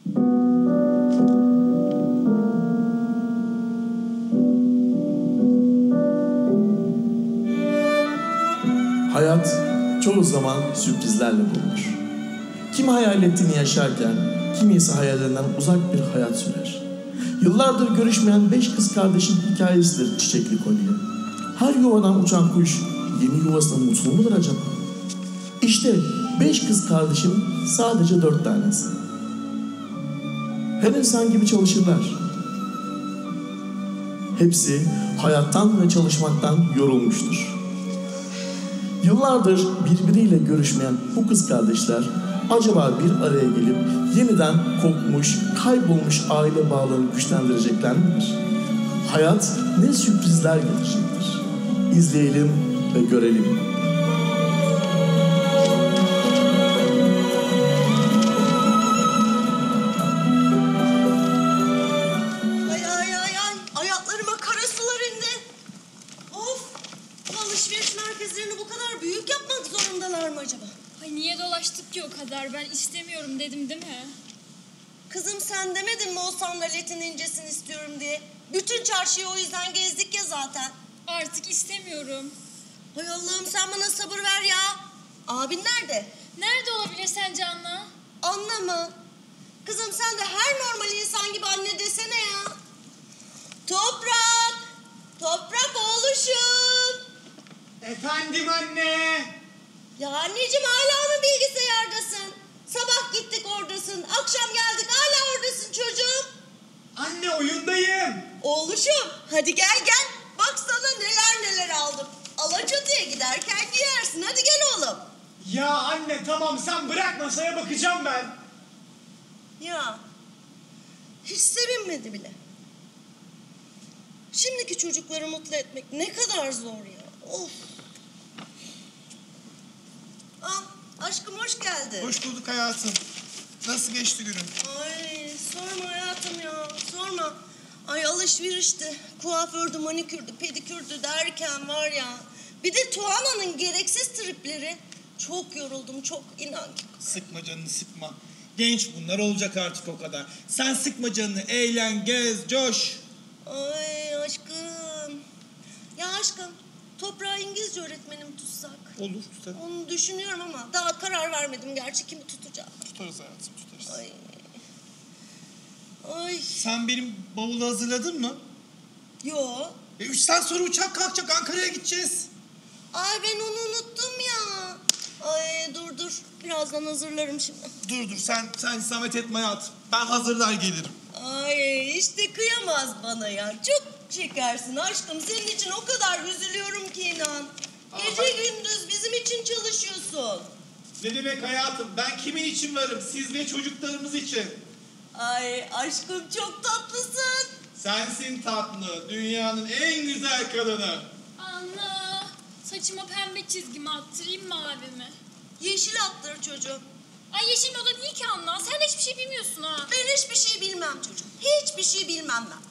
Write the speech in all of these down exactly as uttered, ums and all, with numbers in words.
Hayat çoğu zaman sürprizlerle dolmuş. Kim hayal ettiğini yaşarken, kimi ise hayallerinden uzak bir hayat sürer. Yıllardır görüşmeyen beş kız kardeşin hikayesidir Çiçekli Kolye. Her yuvadan uçan kuş yeni yuvasına mutlu mudur acaba? İşte beş kız kardeşin sadece dört tanesi. Her insan gibi çalışırlar. Hepsi hayattan ve çalışmaktan yorulmuştur. Yıllardır birbiriyle görüşmeyen bu kız kardeşler acaba bir araya gelip yeniden kopmuş, kaybolmuş aile bağlarını güçlendirecekler midir? Hayat ne sürprizler getirecektir? İzleyelim ve görelim. Ay ay ay ay, ayaklarıma kara sular indi. Of, bu alışveriş merkezlerini bu kadar büyük yapmak zorundalar mı acaba? Ay niye dolaştık ki o kadar? Ben istemiyorum dedim değil mi? Kızım sen demedin mi o sandaletin incesini istiyorum diye? Bütün çarşıyı o yüzden gezdik ya zaten. Artık istemiyorum. Hay Allah'ım sen bana sabır ver ya. Abin nerede? Nerede olabilir sence Anna? Anla mı? Kızım sen de her normal insan gibi anne desene ya. Toprak! Toprak oğluşum! Efendim anne. Ya anneciğim hala mı bilgisayardasın? Sabah gittik oradasın, akşam geldik hala oradasın çocuğum. Anne oyundayım. Oğluşum hadi gel gel. Bak sana neler neler aldım. Alaçatı'ya giderken giyersin. Hadi gel oğlum. Ya anne tamam sen bırak masaya bakacağım ben. Ya hiç sevinmedi bile. Şimdiki çocukları mutlu etmek ne kadar zor ya. Of. Ah aşkım hoş geldin. Hoş bulduk hayatım. Nasıl geçti günün? Ay sorma hayatım ya sorma. Ay alışverişti, kuafördü, manikürdü, pedikürdü derken var ya. Bir de Tuana'nın gereksiz tripleri. Çok yoruldum, çok inan ki. Sıkma canını sıkma. Genç bunlar olacak artık o kadar. Sen sıkma canını, eğlen, gez, coş. Ay aşkım. Ya aşkım, Toprağı İngilizce öğretmenim tutsak. Olur tutar. Onu düşünüyorum ama daha karar vermedim gerçi kimi tutacağım. Tutarız hayatım tutarız. Ay. Ay. Sen benim bavulu hazırladın mı? Yo. E üç saat sonra uçak kalkacak, Ankara'ya gideceğiz. Ay ben onu unuttum ya. Ay dur dur. Birazdan hazırlarım şimdi. Dur dur sen sen zahmet etme hayatım. Ben hazırlar gelirim. Ay işte kıyamaz bana ya. Çok şekersin aşkım. Senin için o kadar üzülüyorum ki inan. Gece Aa, gündüz bizim için çalışıyorsun. Ne demek hayatım? Ben kimin için varım? Siz ve çocuklarımız için. Ay aşkım çok tatlısın. Sensin tatlı, dünyanın en güzel kadını. Anna, saçıma pembe çizgimi attırayım mavi mi? Yeşil attır çocuğum. Ay yeşil moda değil ki Anna. Sen de hiçbir şey bilmiyorsun ha. Ben hiçbir şey bilmem çocuğum. Hiçbir şey bilmem ben.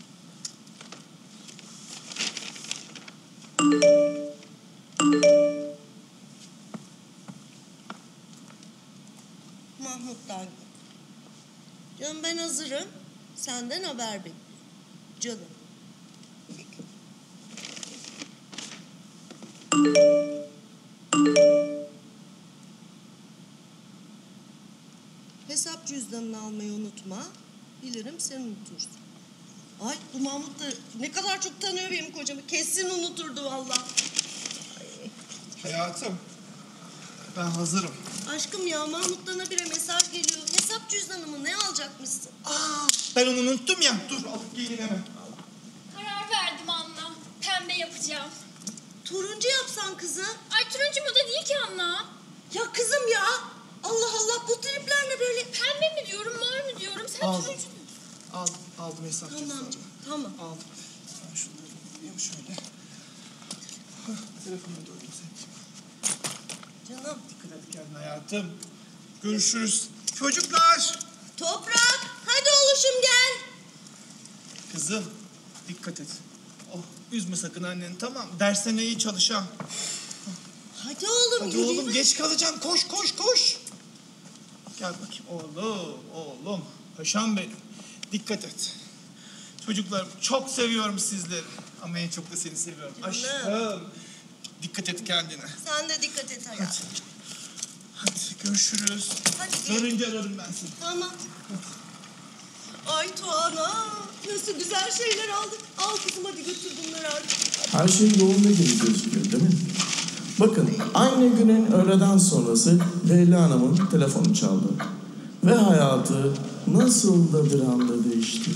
Mahmut'tan. Canım ben hazırım. Senden haber bekliyorum. Canım. Hesap cüzdanını almayı unutma. Bilirim sen unutursun. Ay bu Mahmut da ne kadar çok tanıyor benim kocamı. Kesin unuturdu vallahi. Hayatım, ben hazırım. Aşkım ya Mahmut'tan habire mesaj geliyor. Hesap cüzdanımı ne alacakmışsın? Aa, ben onu unuttum ya. Dur alıp gelin hemen. Karar verdim Anna. Pembe yapacağım. Turuncu yapsan kızım. Ay turuncu moda değil ki Anna. Ya kızım ya. Allah Allah bu tripler ne böyle? Pembe mi diyorum, mor mu diyorum? Sen Aldım. turuncu. Aldım, aldım hesap Tamam cüzdanını. canım, tamam. Aldım. Ben şunları alayım şöyle. Hah, telefonu da öyle sen. Canım. Dikkat et kendine hayatım. Görüşürüz. Çocuklar. Toprak hadi oğluşum gel. Kızım dikkat et. Oh, üzme sakın anneni tamam. Derslerine iyi çalış ha. Hadi oğlum Hadi yürü. oğlum geç kalacağım. Koş koş koş. Gel bakayım oğlum, oğlum. Paşam benim. Dikkat et. Çocuklarım çok seviyorum sizleri. Ama en çok da seni seviyorum. Canım. Aşkım. Dikkat et kendine. Sen de dikkat et hayatım. Hadi görüşürüz. Hadi gel. Dönünce ararım ben seni. Tamam. Ay Tuana, nasıl güzel şeyler aldık. Al kızım hadi götür bunları artık. Her şey yolunda gibi gözüküyor değil mi? Bakın aynı günün öğleden sonrası Leyla Hanım'ın telefonu çaldı. Ve hayatı nasıl da bir anda değişti.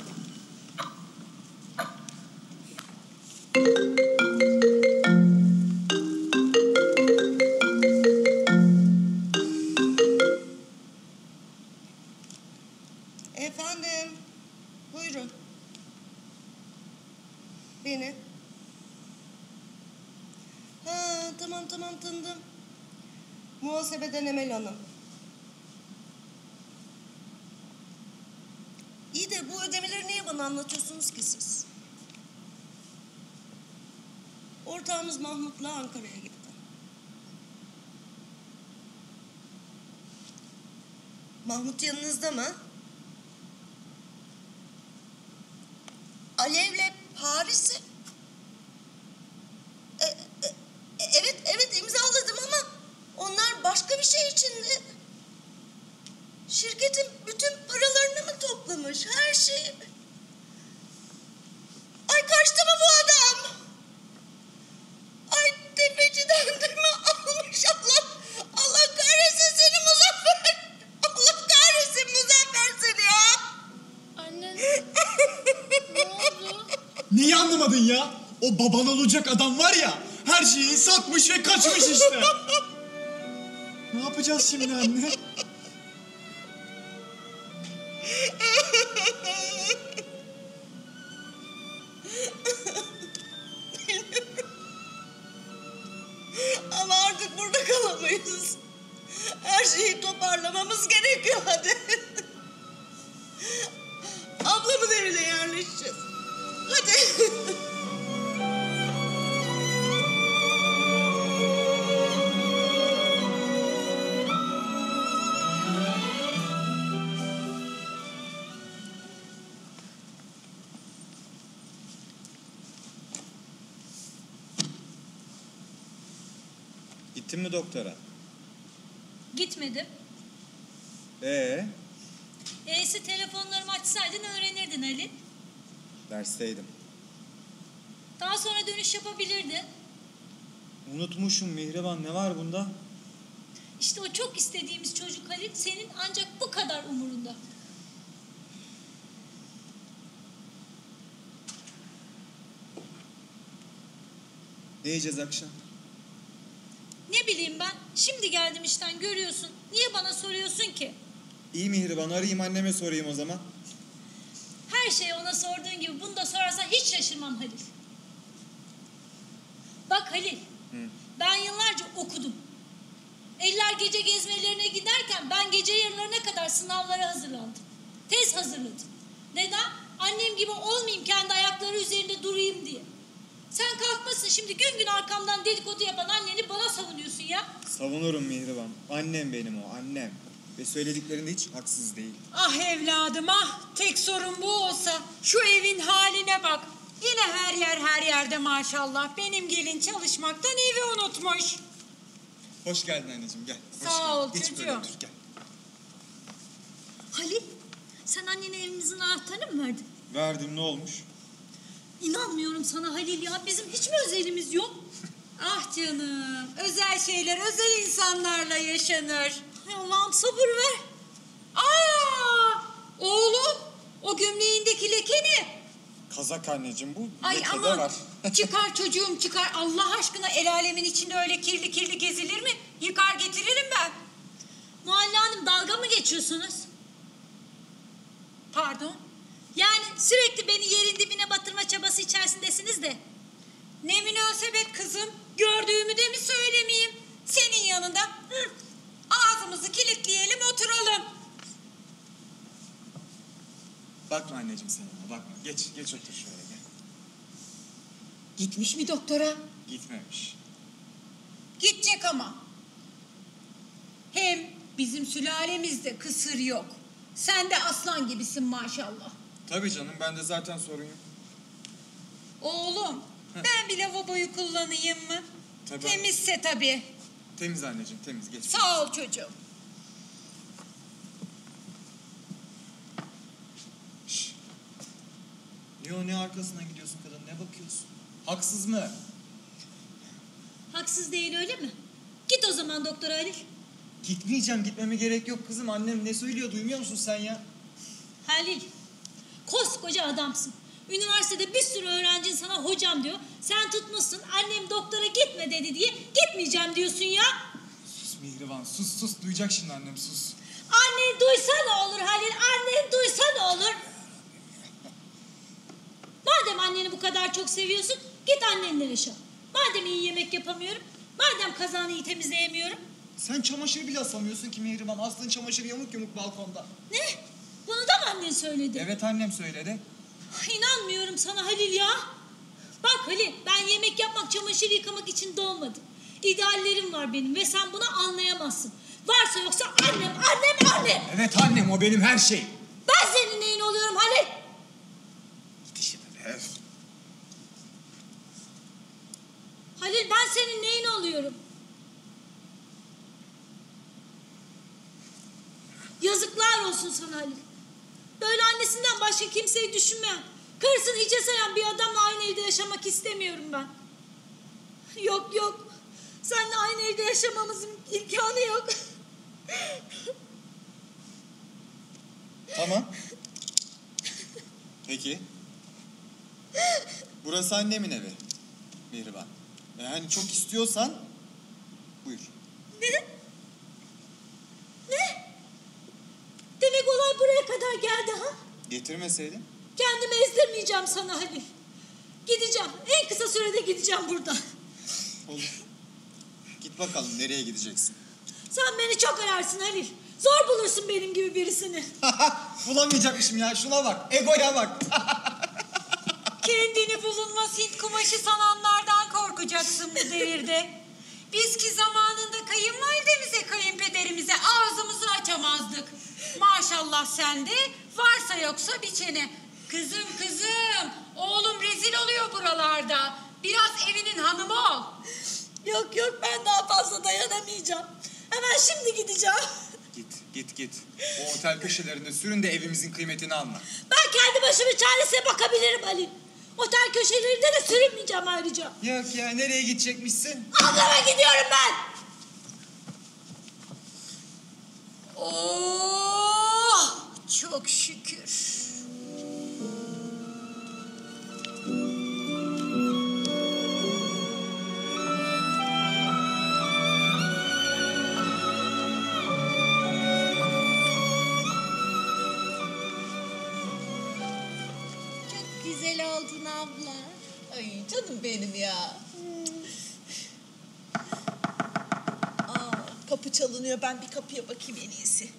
Efendim, buyurun. Beni. Ha, tamam tamam tanıdım. Muhasebeden Emel Hanım. İyi de bu ödemeleri niye bana anlatıyorsunuz ki siz? Ortağımız Mahmut'la Ankara'ya gitti. Mahmut yanınızda mı? Alev'le Paris'i... E, e, evet, evet imzaladım ama onlar başka bir şey içindi. Şirketin bütün paralarını mı toplamış, her şeyi mi? Ay kaçtı mı bu adam? Ay tefeciden de mi almış Allah? Allah kahretsin seni Muzaffer. Allah kahretsin Muzaffer seni ya. Anne ne oldu? Niye anlamadın ya? O baban olacak adam var ya, her şeyi satmış ve kaçmış işte. Ne yapacağız şimdi anne? Ama artık burada kalamayız. Her şeyi toparlamamız gerekiyor hadi. Ablamın evine yerleşeceğiz. Hadi. Gittin mi doktora? Gitmedim. Ee, E'si telefonlarımı açsaydın öğrenirdin Ali. dersteydim. Daha sonra dönüş yapabilirdin. Unutmuşum Mihriban, ne var bunda? İşte o çok istediğimiz çocuk Halil senin ancak bu kadar umurunda. Ne yiyeceğiz akşam? Ne bileyim ben, şimdi geldim işten görüyorsun. Niye bana soruyorsun ki? İyi Mihriban, arayayım anneme sorayım o zaman. Her şeyi ona sorduğun gibi bunu da sorarsan hiç şaşırmam Halil. Bak Halil, Hı. ben yıllarca okudum. Eller gece gezmelerine giderken ben gece yarılarına kadar sınavlara hazırlandım. Tez hazırladım. Neden? Annem gibi olmayayım, kendi ayakları üzerinde durayım diye. Sen kalkmasın şimdi gün gün arkamdan dedikodu yapan anneni bana savunuyorsun ya. Savunurum Mihriban. Annem benim o, annem. Ve söylediklerinde hiç haksız değil. Ah evladım ah, tek sorun bu olsa şu evin haline bak. Yine her yer her yerde maşallah. Benim gelin çalışmaktan evi unutmuş. Hoş geldin anneciğim, gel. Hoş Sağ geldin. ol Geç çocuğum. böyle otur, gel. Halil, sen annene evimizin anahtarını mı verdin? Verdim, ne olmuş? İnanmıyorum sana Halil ya. Bizim hiç mi özelimiz yok? Ah canım, özel şeyler özel insanlarla yaşanır. Hay Allah'ım sabır ver. Aa, oğlum o gömleğindeki leke ne? Kazak anneciğim, bu Ay leke de aman var. çıkar çocuğum çıkar. Allah aşkına el alemin içinde öyle kirli kirli gezilir mi? Yıkar getiririm ben. Muhalle Hanım dalga mı geçiyorsunuz? Pardon. Yani sürekli beni yerin dibine batırma çabası içerisindesiniz de. Ne münasebet kızım. Gördüğümü de mi söylemeyeyim? Senin yanında hı, ağzımızı kilitleyelim oturalım. Bakma anneciğim sen ona, bakma. Geç, geç otur şöyle, gel. Gitmiş mi doktora? Gitmemiş. Gidecek ama. Hem Bizim sülalemizde kısır yok. Sen de aslan gibisin maşallah. Tabii canım, bende zaten sorun yok. Oğlum, ben bir lavaboyu kullanayım mı? Tabii. Temizse tabii. Temiz anneciğim, temiz. Geç. Sağ ol çocuğum. Şş. Niye o ne arkasından gidiyorsun kadın? Ne bakıyorsun? Haksız mı? Haksız değil öyle mi? Git o zaman Doktor Halil. Gitmeyeceğim, gitmeme gerek yok kızım. Annem ne söylüyor, duymuyor musun sen ya? Halil, koskoca adamsın. Üniversitede bir sürü öğrencin sana hocam diyor. Sen tutmuşsun annem doktora gitme dedi diye gitmeyeceğim diyorsun ya. Sus Mihriban, sus sus. Duyacak şimdi annem, sus. Annen duysa ne olur Halil, annen duysa ne olur? Madem anneni bu kadar çok seviyorsun, git annenle yaşa. Madem iyi yemek yapamıyorum, madem kazanı iyi temizleyemiyorum. Sen çamaşır bile asamıyorsun ki Mihriban. Aslında çamaşır yamuk yamuk balkonda. Ne? Bunu da mı annen söyledi? Evet, annem söyledi. İnanmıyorum sana Halil ya. Bak Halil, ben yemek yapmak, çamaşır yıkamak için doğmadım. İdeallerim var benim ve sen bunu anlayamazsın. Varsa yoksa annem, annem, annem. Evet annem, o benim her şey. Ben senin neyin oluyorum Halil? Git işine be. Halil, ben senin neyin oluyorum? Yazıklar olsun sana Halil. Böyle annesinden başka kimseyi düşünmeyen, karısını hiçe sayan bir adamla aynı evde yaşamak istemiyorum ben. Yok yok, seninle aynı evde yaşamamızın imkanı yok. Tamam. Peki. Burası annemin evi. Mihriban. Yani çok istiyorsan buyur. Ne? Ne? Demek olay buraya kadar geldi ha? Getirmeseydin. Kendimi ezdirmeyeceğim sana Halil. Gideceğim. En kısa sürede gideceğim buradan. Olur. Git bakalım, nereye gideceksin? Sen beni çok ararsın Halil. Zor bulursun benim gibi birisini. Bulamayacakmışım ya, şuna bak. Egoya bak. Kendini bulunmaz Hint kumaşı sananlardan korkacaksın bu devirde. Biz ki zamanında kayınvalidemize, kayınpederimize ağzımızı açamazdık. Maşallah sende, varsa yoksa bir çene. Kızım kızım, oğlum rezil oluyor buralarda. Biraz evinin hanımı ol. Yok yok, ben daha fazla dayanamayacağım. Hemen şimdi gideceğim. Git, git, git. O otel köşelerinde sürün de evimizin kıymetini anla. Ben kendi başımın çaresine bakabilirim Halil. Otel köşelerinde de sürünmeyeceğim ayrıca. Yok ya, nereye gidecekmişsin? Ablama gidiyorum ben. Oh, çok şükür. Çok güzel oldun abla. Ay canım benim ya. Aa, kapı çalınıyor. Ben bir kapıya bakayım en iyisi.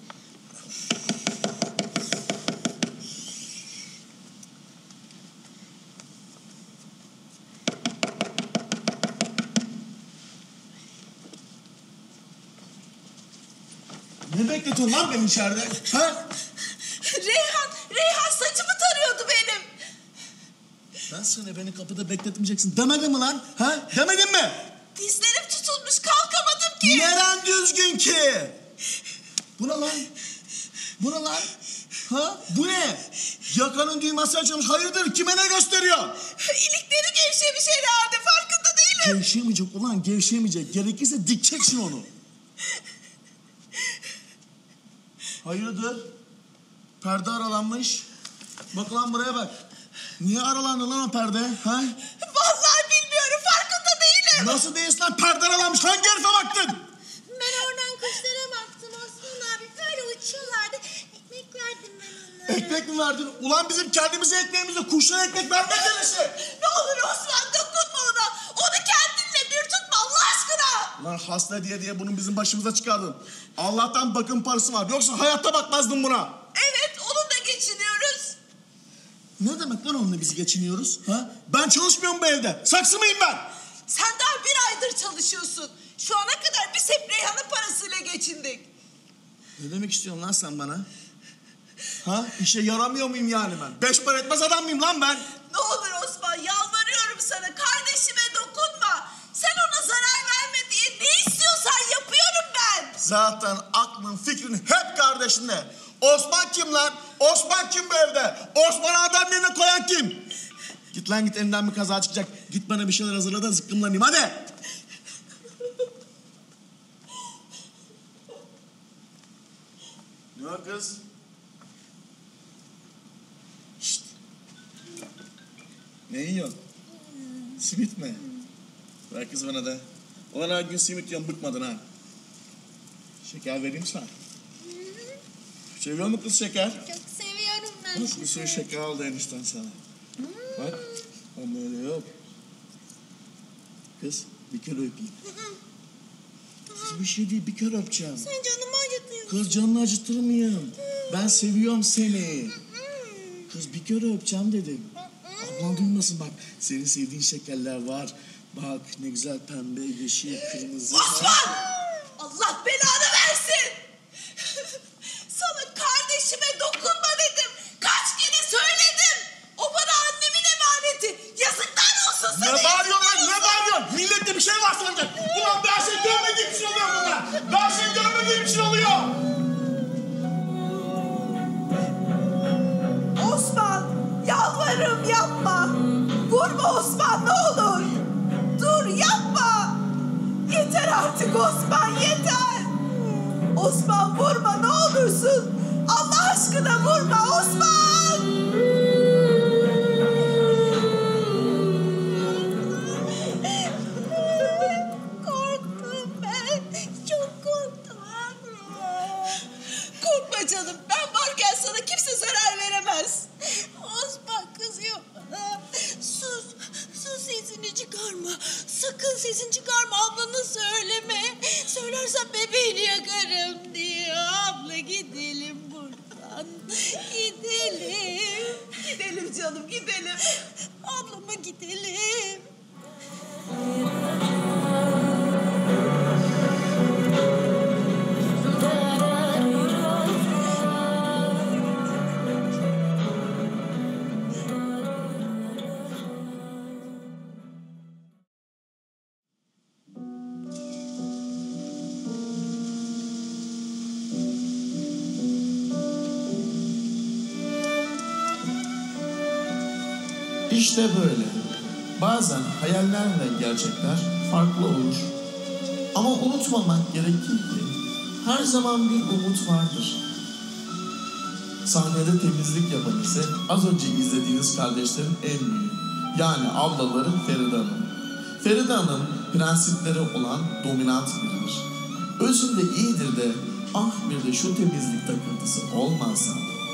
Ne bekletiyorsun lan beni içeride? Ha? Reyhan, Reyhan saçımı tarıyordu benim. Ben sana beni kapıda bekletmeyeceksin demedim mi lan? Ha? Demedim mi? Dizlerim tutulmuş, kalkamadım ki. Neren düzgün ki? Bu ne lan? Bu ne lan? Ha? Bu ne? Yakanın düğmesi açılmış. Hayırdır? Kime ne gösteriyor? İlikleri gevşemiş herhalde, farkında değilim. Gevşemeyecek ulan, gevşemeyecek. Gerekirse dikeceksin onu. Hayırdır? Perde aralanmış. Bak lan buraya bak. Niye aralandı lan o perde? Ha? Vallahi bilmiyorum, farkında değilim. Nasıl değilsin lan? Perde aralanmış. Hangi herife baktın? Ben oradan kuşlara baktım Osman abi. Böyle uçuyorlardı. Ekmek verdim ben onlara. Ekmek mi verdin? Ulan bizim kendimize ekmeğimize kuşlara ekmek vermek neresi? Ne olur Osman, dokunma ona. Onu kendinle bir tutma Allah aşkına. Lan hasta diye diye bunu bizim başımıza çıkardın. Allah'tan bakım parası var. Yoksa hayatta bakmazdın buna. Evet, onunla geçiniyoruz. Ne demek lan onunla biz geçiniyoruz? Ha? Ben çalışmıyorum bu evde. Saksı mıyım ben? Sen daha bir aydır çalışıyorsun. Şu ana kadar biz hep Reyhan'ın parasıyla geçindik. Ne demek istiyorsun lan sen bana? Ha? İşe yaramıyor muyum yani ben? Beş para etmez adam mıyım lan ben? Ne olur Osman yalvarıyorum sana. Kardeşime dokunma. Sen ona zarar verme diye ne istiyorsan yapıyorum ben. Zaten aklın fikrin hep kardeşinde. Osman kim lan? Osman kim bu evde? Osman'ı adam yerine koyan kim? Git lan git, elinden bir kaza çıkacak. Git bana bir şeyler hazırla da zıkkımlanayım hadi. Ne o kız? Şşt. Ne yiyorsun? Simit mi? Ver kız bana da. Ulan her gün simit yiyorsun, bıkmadın ha. Şeker vereyim sana. Seviyor musun kız şeker? Çok seviyorum ben. Bak bir sürü şeker aldı enişten sana. Bak. Ama öyle yok. Kız bir kere öpeyim. Kız bir şey değil, bir kere öpeceğim. Sen canımı acıtıyorsun. Kız canını acıtır mıyım? Ben seviyorum seni. Kız bir kere öpeceğim dedim. Ablan duymasın bak. Senin sevdiğin şekerler var. Bak ne güzel pembe, yeşil, kırmızı. Osman! Allah belanı versin! Sana kardeşime dokunma dedim. Kaç kere söyledim. O bana annemin emaneti. Yazıklar olsun Ne sana. bağırıyorsun lan? Ne bağırıyorsun? Millette bir şey var sanacak. Ulan ben şey görmediğim için oluyor bunlar. Ben şey görmediğim için oluyor. Osman, yalvarırım yapma. Vurma Osman ne olur. Dur yapma. Yeter artık Osman yeter. Osman vurma ne olursun. Allah aşkına vurma Osman. Korktum ben. Çok korktum. Korkma canım. Ben varken sana kimse zarar veremez. Osman kızıyor bana. Sus. Sus sesini çıkarma. Sakın sesini çıkarma. Ablana söyleme. Söylersen bebeğini yakarım diye. Abla gidelim buradan. Gidelim. Gidelim canım gidelim. Ablama gidelim. İşte böyle. Bazen hayallerle gerçekler farklı olur. Ama unutmamak gerekir ki her zaman bir umut vardır. Sahnede temizlik yapan ise az önce izlediğiniz kardeşlerin en büyüğü. Yani ablaları Feride Hanım. Feride Hanım prensipleri olan dominant biridir. Özünde iyidir de ah bir de şu temizlik takıntısı olmazsa.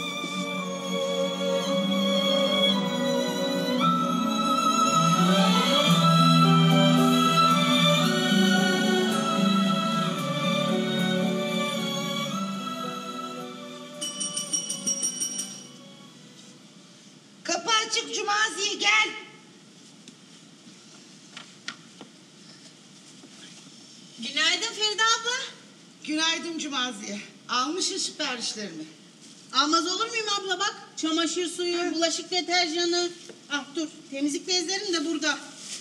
Kapı açık Cumaziye gel. Günaydın Feride abla. Günaydın Cumaziye. Almışsın siparişlerimi. Almaz olur muyum abla bak. Çamaşır suyu, bulaşık deterjanı. Ah dur temizlik bezlerim de burada.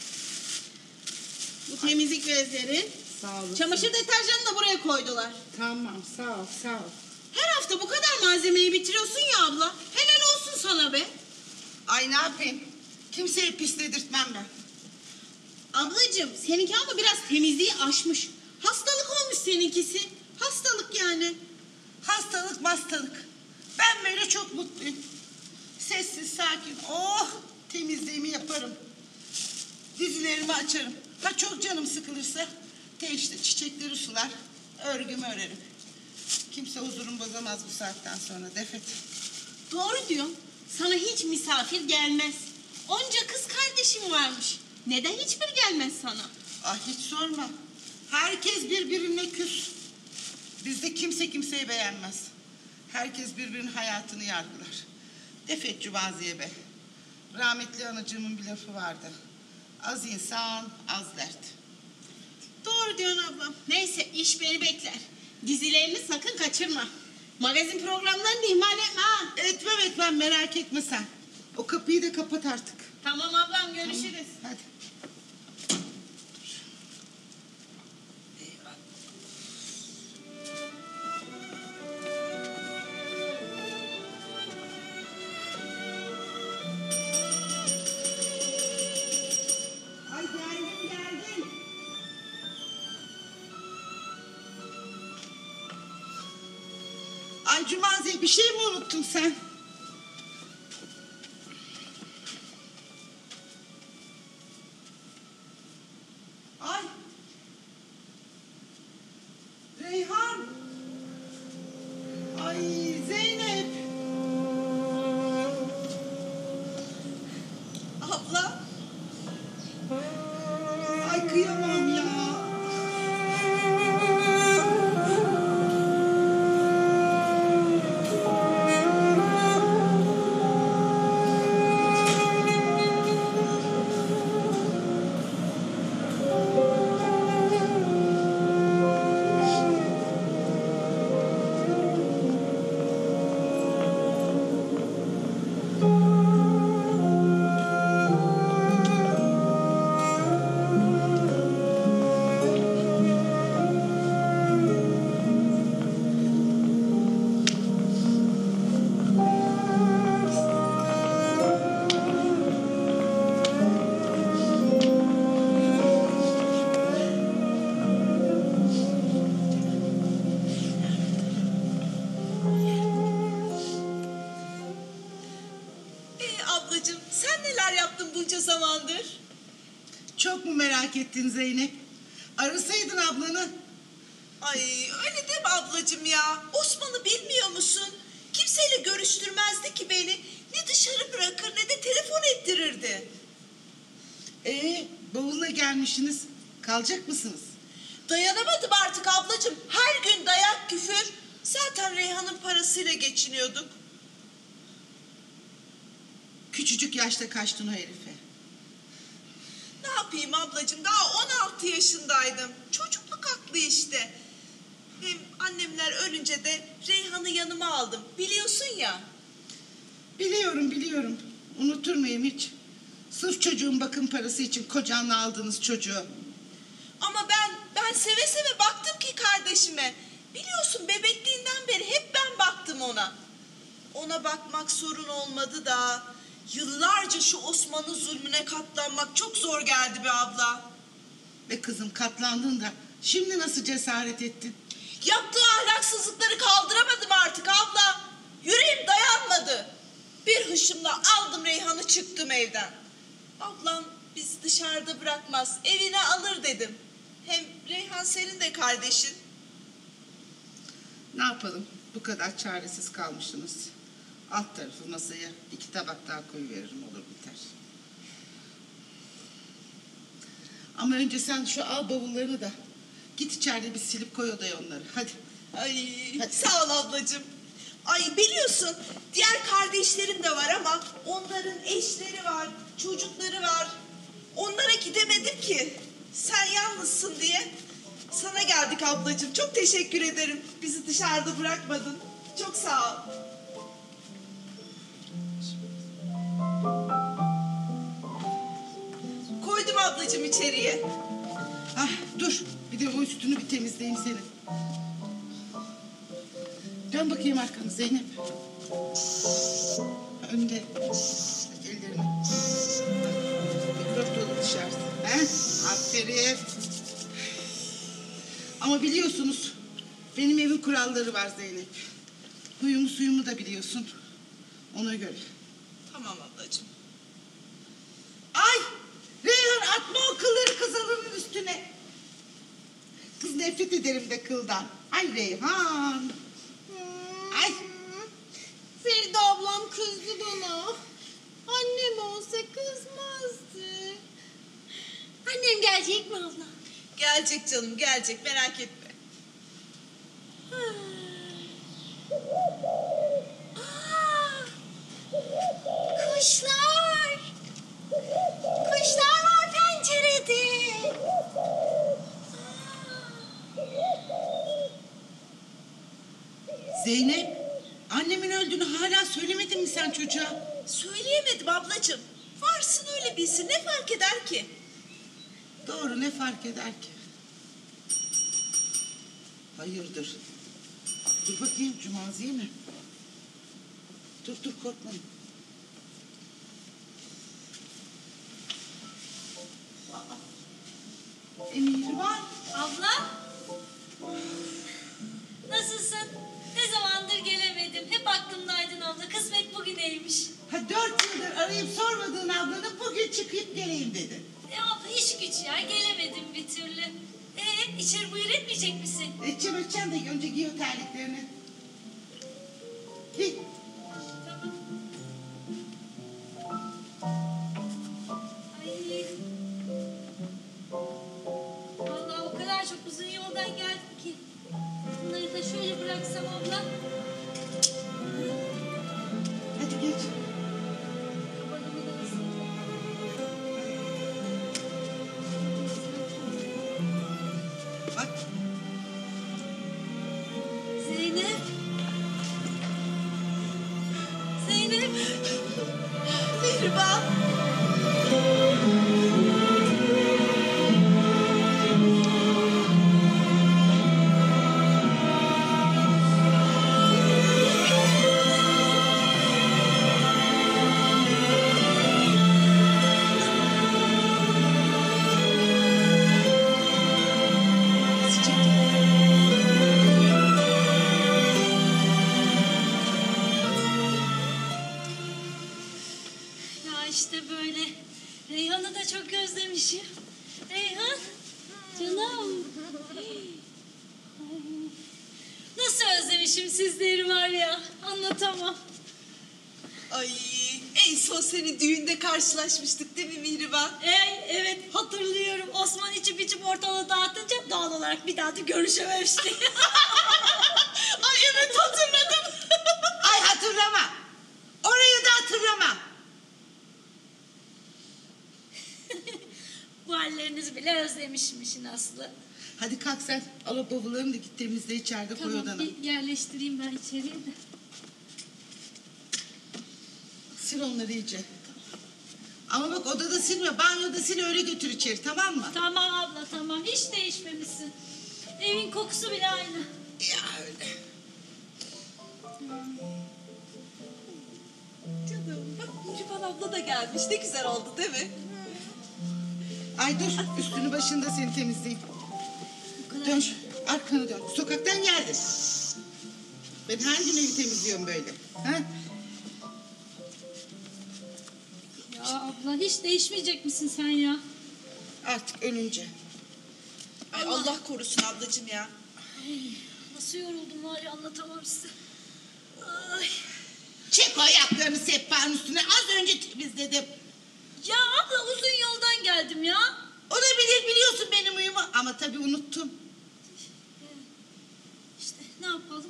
Bu temizlik bezleri. Sağ olun. Çamaşır deterjanını da buraya koydular. Tamam sağ ol sağ ol. Her hafta bu kadar malzemeyi bitiriyorsun ya abla. Helal olsun sana be. Ay ne yapayım? Kimseye pis dedirtmem ben. Ablacığım seninki ama biraz temizliği aşmış. Hastalık olmuş seninkisi. Hastalık yani. Hastalık hastalık. Ben böyle çok mutluyum. Sessiz sakin. Oh temizliğimi yaparım. Dizilerimi açarım. Ha çok canım sıkılırsa teşhiste çiçekleri sular. Örgümü örerim. Kimse huzurumu bozamaz bu saatten sonra Defet. Doğru diyorsun. Sana hiç misafir gelmez. Onca kız kardeşim varmış. Neden hiçbir gelmez sana? Ah hiç sorma. Herkes birbirine küs. Bizde kimse kimseyi beğenmez. Herkes birbirinin hayatını yargılar. Defet Cuvaziye be. Rahmetli anacığımın bir lafı vardı. Az insan, az dert. Doğru diyorsun ablam. Neyse iş beni bekler. Dizilerini sakın kaçırma. Magazin programlarını da ihmal etme ha. Etmem etmem merak etme sen. O kapıyı da kapat artık. Tamam ablam görüşürüz. Hadi. Ay geldim geldim. Ay Cumaze bir şey mi unuttun sen? Ay. Reyhan. Ay Zeynep. Abla. Ay kıyamam ya. Ee, ablacığım sen neler yaptın bunca zamandır? Çok mu merak ettin Zeynep? Arasaydın ablanı. Ay öyle deme ablacığım ya. Osman'ı bilmiyor musun? Kimseyle görüştürmezdi ki beni. Ne dışarı bırakır ne de telefon ettirirdi. Ee, bavulla gelmişsiniz. Kalacak mısınız? Dayanamadım artık ablacığım. Her gün dayak küfür. Zaten Reyhan'ın parasıyla geçiniyorduk. Küçücük yaşta kaçtın o herife. Ne yapayım ablacığım? Daha on altı yaşındaydım. Çocukluk aklı işte. Hem annemler ölünce de Reyhan'ı yanıma aldım. Biliyorsun ya. Biliyorum biliyorum. Unutur muyum hiç? Sırf çocuğun bakım parası için kocanla aldığınız çocuğu. Ama ben ben seve seve baktım ki kardeşime. Biliyorsun bebekliğinden beri hep ben baktım ona. Ona bakmak sorun olmadı da yıllarca şu Osman'ın zulmüne katlanmak çok zor geldi be abla. Ve kızım katlandın da şimdi nasıl cesaret ettin? Yaptığı ahlaksızlıkları kaldıramadım artık abla. Yüreğim dayanmadı. Bir hışımla aldım Reyhan'ı çıktım evden. Ablam bizi dışarıda bırakmaz, evine alır dedim. Hem Reyhan senin de kardeşin. Ne yapalım? Bu kadar çaresiz kalmışsınız. Alt tarafı masaya iki tabak daha koyuveririm olur biter. Ama önce sen şu al bavullarını da git içeride bir silip koy odaya onları. Hadi. Ay Hadi. sağ ol ablacığım. Ay biliyorsun diğer kardeşlerim de var ama onların eşleri var, çocukları var. Onlara gidemedim ki. Sen yalnızsın diye. Sana geldik ablacığım. Çok teşekkür ederim. Bizi dışarıda bırakmadın. Çok sağ ol. Koydum ablacığım içeriye. Ah dur. Bir de o üstünü bir temizleyeyim senin. Dön bakayım arkanı Zeynep. Önde. Ellerini. Mikrop dolu dışarısı. He? Aferin. Ama biliyorsunuz benim evin kuralları var Zeynep. Huyumu suyumu da biliyorsun. Ona göre. Tamam ablacığım. Ay! Reyhan atma o kılları kızalının üstüne. Kız nefret ederim de kıldan. Ay Reyhan. Ay. Feride ablam kızdı bana. Annem olsa kızmazdı. Annem gelecek mi abla? Gelecek canım gelecek merak etme. Aa, kuşlar. Kuşlar var pencerede. Zeynep, annemin öldüğünü hala söylemedin mi sen çocuğa? Söyleyemedim ablacığım. Varsın öyle bilsin, ne fark eder ki? Doğru, ne fark eder ki? Hayırdır? Dur bakayım, Cumaziye mi? Dur dur, korkma. Emir var. Abla. Nasılsın? Ne zamandır gelemedim. Hep aklımdaydın abla. Kısmet bugüneymiş. Ha, dört yıldır arayıp sormadığın ablanı bugün çıkıp geleyim dedi. E abla iş güç ya. Gelemedim bir türlü. E içeri buyur etmeyecek misin? Edeceğim edeceğim de önce giy o terliklerini. Giy. Tamam. Ay. Vallahi o kadar çok uzun yoldan geldim ki. Bunları da şöyle bıraksam abla. Hadi geç. Kabanımı da ısıtayım. Bak. Zeynep. Zeynep. Mihriban. Ya işte böyle. Reyhan'ı da çok özlemişim. Reyhan. Canım. Ay. Nasıl özlemişim sizleri var ya. Anlatamam. Ay, en son seni düğünde karşılaşmıştık değil mi Mihriban? Ey, evet hatırlıyorum. Osman içip içip ortalığı dağıtınca doğal olarak bir daha da görüşememiştik. Ay evet, hatırladım. Ay hatırlama. Orayı da hatırlama. Bu hallerinizi bile özlemişim işin aslı. Hadi kalk sen. Al o bavullarını da git temizle, içeride koy Tamam odana. bir yerleştireyim ben içeriye de. Sil onları iyice. Ama bak odada silme, banyoda sil, öyle götür içeri, tamam mı? Tamam abla tamam hiç değişmemişsin. Evin kokusu bile aynı. Ya öyle. Canım bak, Mihriban abla da gelmiş. Ne güzel oldu değil mi? Ay dur, üstünü başını da seni temizleyeyim. Dön, şu- arkanı dön. Sokaktan geldin. Ben her gün evi temizliyorum böyle. Ha? Ya abla hiç değişmeyecek misin sen ya? Artık ölünce. Ay Allah korusun ablacığım ya. Nasıl yoruldum var ya anlatamam size. Ay. Çek o ayaklarını sehpanın üstüne. Az önce temizledim. Ya abla uzun yoldan geldim ya. O da bilir, biliyorsun benim uyumu. Ama tabii unuttum. İşte ne yapalım?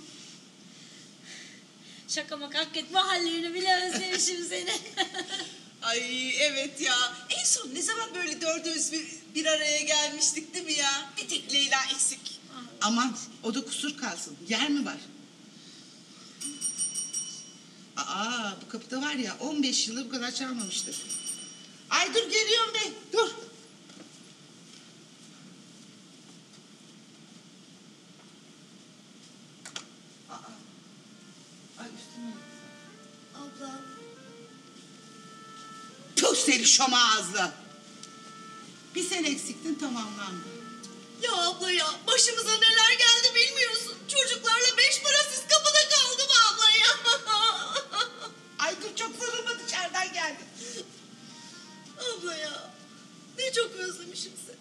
Şaka maka hak etme hallerini bile özlemişim seni. Ay evet ya. En son ne zaman böyle dördümüz bir, bir araya gelmiştik değil mi ya? Bir tek Leyla eksik. Aman, o da kusur kalsın. Yer mi var? Aa, bu kapıda var ya on beş yıldır bu kadar çalmamıştır. Ay dur, geliyorum be. Dur. Aa. Ay üstüme. Abla. Tüh seni şom ağızlı. Bir sen eksiktin, tamamlandı. Ya abla ya, başımıza neler geldi bilmiyorsun. Çocuklarla beş parasız kapıda kaldım abla ya. Ay dur, çok sarılma, dışarıdan geldim. Abla ya, ne çok özlemişim seni.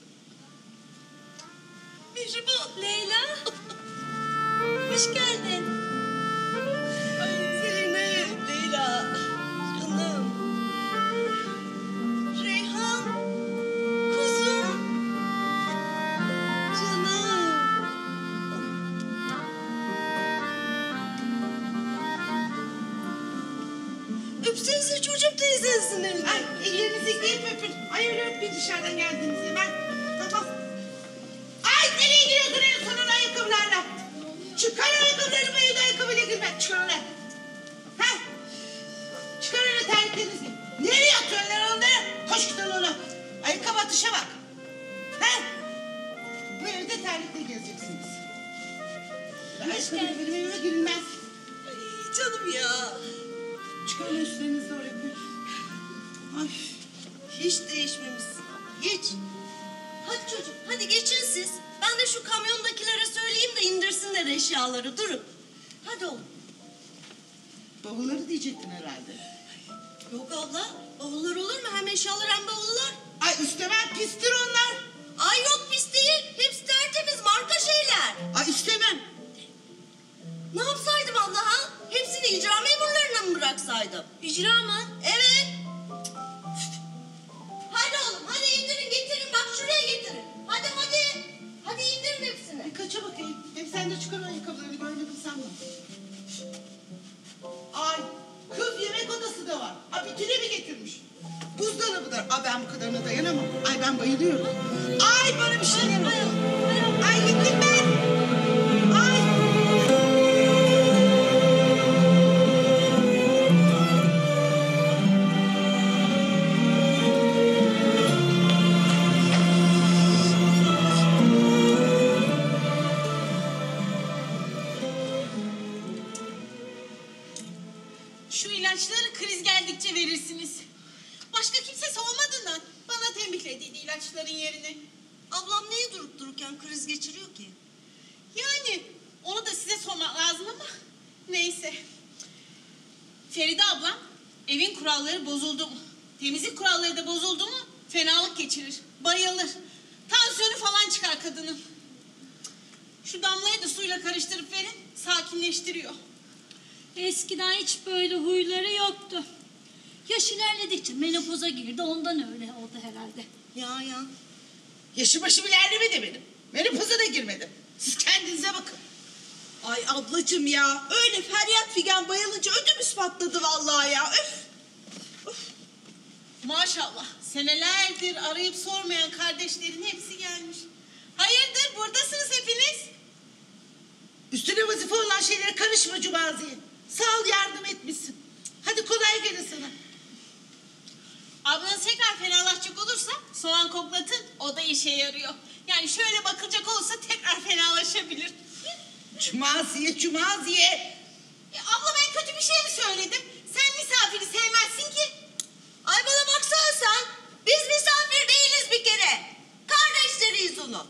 Mihriban. Leyla. Hoş geldin. Ay Zeynep, Leyla. Canım. Reyhan. Kuzum. Canım. Öpsenize çocuğum teyzenizin elini. Ay ellerinizi yıkayıp öpün. Ay öyle öpmeyin dışarıdan geldiğinizde ben. Tamam. Ay nereye gidiyorsun en sonun ayakkabılarla? Çıkar ayakkabılarını bayıldı ayakkabıyla girme. Çıkar öyle. Ha? Çıkar öyle terliklerinizi. Nereye atıyorlar onları? Koş git ona. Ayakkabı atışa bak. Ha? Bu evde terlikle gezeceksiniz. Ayakkabıyla benim evime girilmez. Ay canım ya. Çıkarın üstlerinizi oraya koyun. Ay, hiç değişmemişsin ama hiç. Hadi çocuğum, hadi geçin siz. Ben de şu kamyondakilere söyleyeyim de indirsinler eşyaları. Durun. Hadi oğlum. Bavulları diyecektin herhalde. Yok abla, bavullar olur mu? Hem eşyalar hem bavullar. Ay istemem pistir onlar. Ay yok pis değil. Hepsi tertemiz, marka şeyler. Ay istemem. Ne yapsaydım abla ha? Hepsini icra memurlarına mı bıraksaydım? İcra mı? Evet. Hadi oğlum, hadi indirin getirin. Bak şuraya getirin. Hadi hadi. Hadi indirin hepsini. Bir kaça bakayım. Hem sen de çıkar o ayakkabılarını böyle bir sanma. Ay kız yemek odası da var. Ha bütüne mi getirmiş? Buzdolabı da. Ay ben bu kadarına dayanamam. Ay ben bayılıyorum. Ay bana bir şeyler oluyor. Ay gittim ben. Ay. Şu ilaçları kriz geldikçe verirsiniz. Başka kimsesi olmadığından bana tembihlediydi ilaçların yerini. Ablam niye durup dururken kriz geçiriyor ki? Yani onu da size sormak lazım ama neyse. Feride ablam evin kuralları bozuldu mu, temizlik kuralları da bozuldu mu fenalık geçirir, bayılır. Tansiyonu falan çıkar kadının. Şu damlayı da suyla karıştırıp verin, sakinleştiriyor. Eskiden hiç böyle huyları yoktu. Yaş ilerledikçe menopoza girdi, ondan öyle oldu herhalde. Ya ya. Yaşı başı ilerlemedi benim. Menopoza da girmedim. Siz kendinize bakın. Ay ablacığım ya. Öyle feryat figan bayılınca ödümüz patladı vallahi ya. Öf. Maşallah senelerdir arayıp sormayan kardeşlerin hepsi gelmiş. Hayırdır buradasınız hepiniz? Üstüne vazife olan şeylere karışma Cumaziye. Sağ ol yardım etmişsin. Hadi kolay gelin sana. Ablanız tekrar fenalaşacak olursa soğan koklatın, o da işe yarıyor. Yani şöyle bakılacak olursa tekrar fenalaşabilir. Cumaziye, Cumaziye. E, abla ben kötü bir şey mi söyledim? Sen misafiri sevmezsin ki. Ay bana baksana sen. Biz misafir değiliz bir kere. Kardeşleriyiz onu.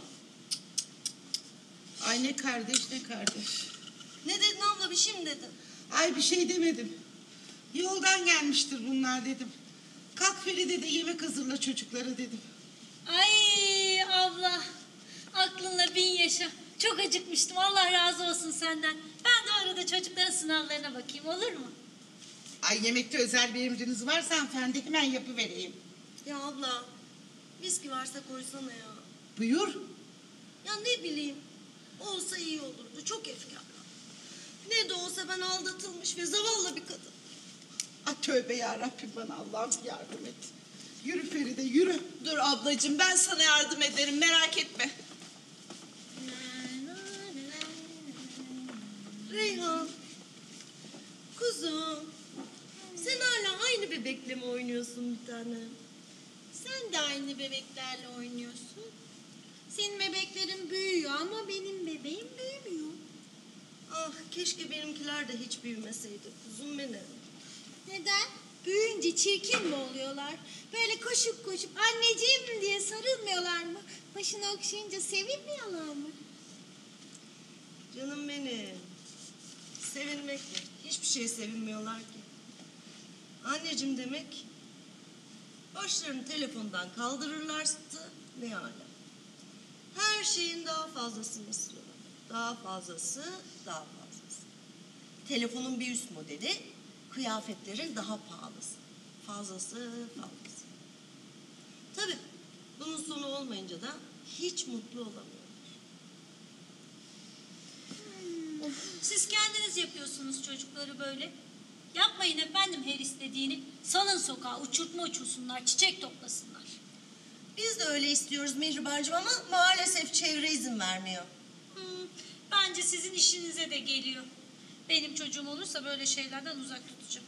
Ay ne kardeş ne kardeş. Ne dedin abla, bir şey mi dedin? Ay bir şey demedim. Yoldan gelmiştir bunlar dedim. Kalk Feride de yemek hazırla çocuklara dedim. Ay abla, aklınla bin yaşa. Çok acıkmıştım, Allah razı olsun senden. Ben de arada çocukların sınavlarına bakayım, olur mu? Ay yemekte özel bir emriniz varsa hanımefendi hemen yapıvereyim. Ya abla, viski varsa koysana ya. Buyur. Ya ne bileyim, olsa iyi olurdu. Çok efkarlı. Ne de olsa ben aldatılmış ve zavallı bir kadın. Ah tövbe yarabbim bana Allah'ım yardım et. Yürü Feride yürü. Dur ablacığım, ben sana yardım ederim, merak etme. Reyhan, kuzum, sen hala aynı bebekle mi oynuyorsun bir tane? Sen de aynı bebeklerle oynuyorsun. Senin bebeklerin büyüyor ama benim bebeğim büyümüyor. Ah, keşke benimkiler de hiç büyümeseydi, kuzum benim. Neden? Büyüyünce çirkin mi oluyorlar? Böyle koşup koşup anneciğim diye sarılmıyorlar mı? Başını okşayınca sevinmiyorlar mı? Canım benim, sevinmekle hiçbir şeye sevinmiyorlar ki. Anneciğim demek, başlarını telefondan kaldırırlarsa ne ala. Her şeyin daha fazlasını istiyorlar. Daha fazlası, daha fazlası. Telefonun bir üst modeli, kıyafetlerin daha pahalısı. Fazlası, fazlası. Tabii bunun sonu olmayınca da hiç mutlu olamıyorlar. Siz kendiniz yapıyorsunuz çocukları böyle. Yapmayın efendim her istediğini. Salın sokağa, uçurtma uçursunlar, çiçek toplasınlar. Biz de öyle istiyoruz Mihribancığım ama maalesef çevre izin vermiyor. Hmm, Bence sizin işinize de geliyor. Benim çocuğum olursa böyle şeylerden uzak tutacağım.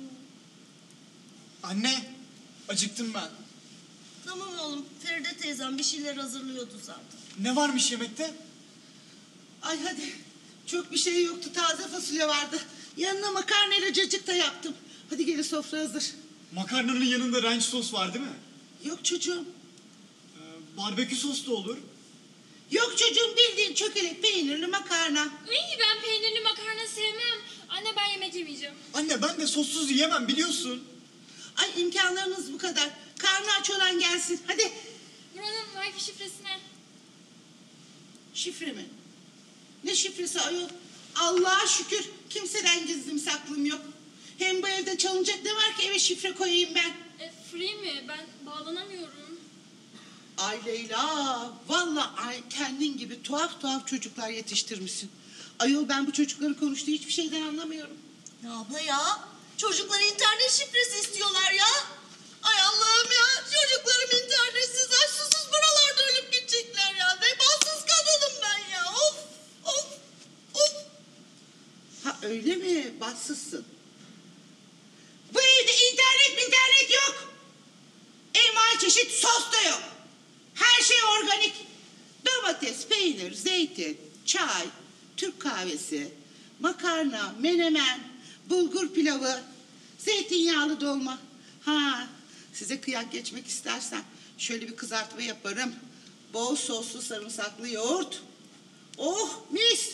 Anne, acıktım ben. Tamam oğlum. Feride teyzem bir şeyler hazırlıyordu zaten. Ne varmış yemekte? Ay hadi. Çok bir şey yoktu. Taze fasulye vardı. Yanına makarnayla cacık da yaptım. Hadi gelin, sofra hazır. Makarnanın yanında ranch sos var değil mi? Yok çocuğum. Ee, barbekü sos da olur. Yok çocuğum, bildiğin çökelek peynirli makarna. Ay, ben peynirli makarna sevmem. Anne, ben yemek yemeyeceğim. Anne, ben de sossuz yiyemem biliyorsun. Ay imkanlarınız bu kadar. Karnı aç olan gelsin. Hadi. Buranın wifi şifresi ne? Şifre mi? Ne şifresi ayol? Allah'a şükür kimseden gizlim saklım yok. Hem bu evde çalınacak ne var ki eve şifre koyayım ben? E, free mi? Ben bağlanamıyorum. Ay Leyla, vallahi ay kendin gibi tuhaf tuhaf çocuklar yetiştirmişsin. Ayol, ben bu çocukların konuştuğu hiçbir şeyden anlamıyorum. Ya abla ya. Çocuklar internet şifresi istiyorlar ya. Ay Allah'ım ya. Çocuklarım internetsiz, ay susuz buralarda ölüp gidecekler ya. Vebasız kadınım ben ya. Of of of. Ha öyle mi? Bahtsızsın. Bu evde internet mi internet yok. Envai çeşit sos da yok. Her şey organik. Domates, peynir, zeytin, çay, Türk kahvesi, makarna, menemen, bulgur pilavı, zeytinyağlı dolma. Ha, size kıyak geçmek istersen şöyle bir kızartma yaparım. Bol soslu sarımsaklı yoğurt. Oh mis.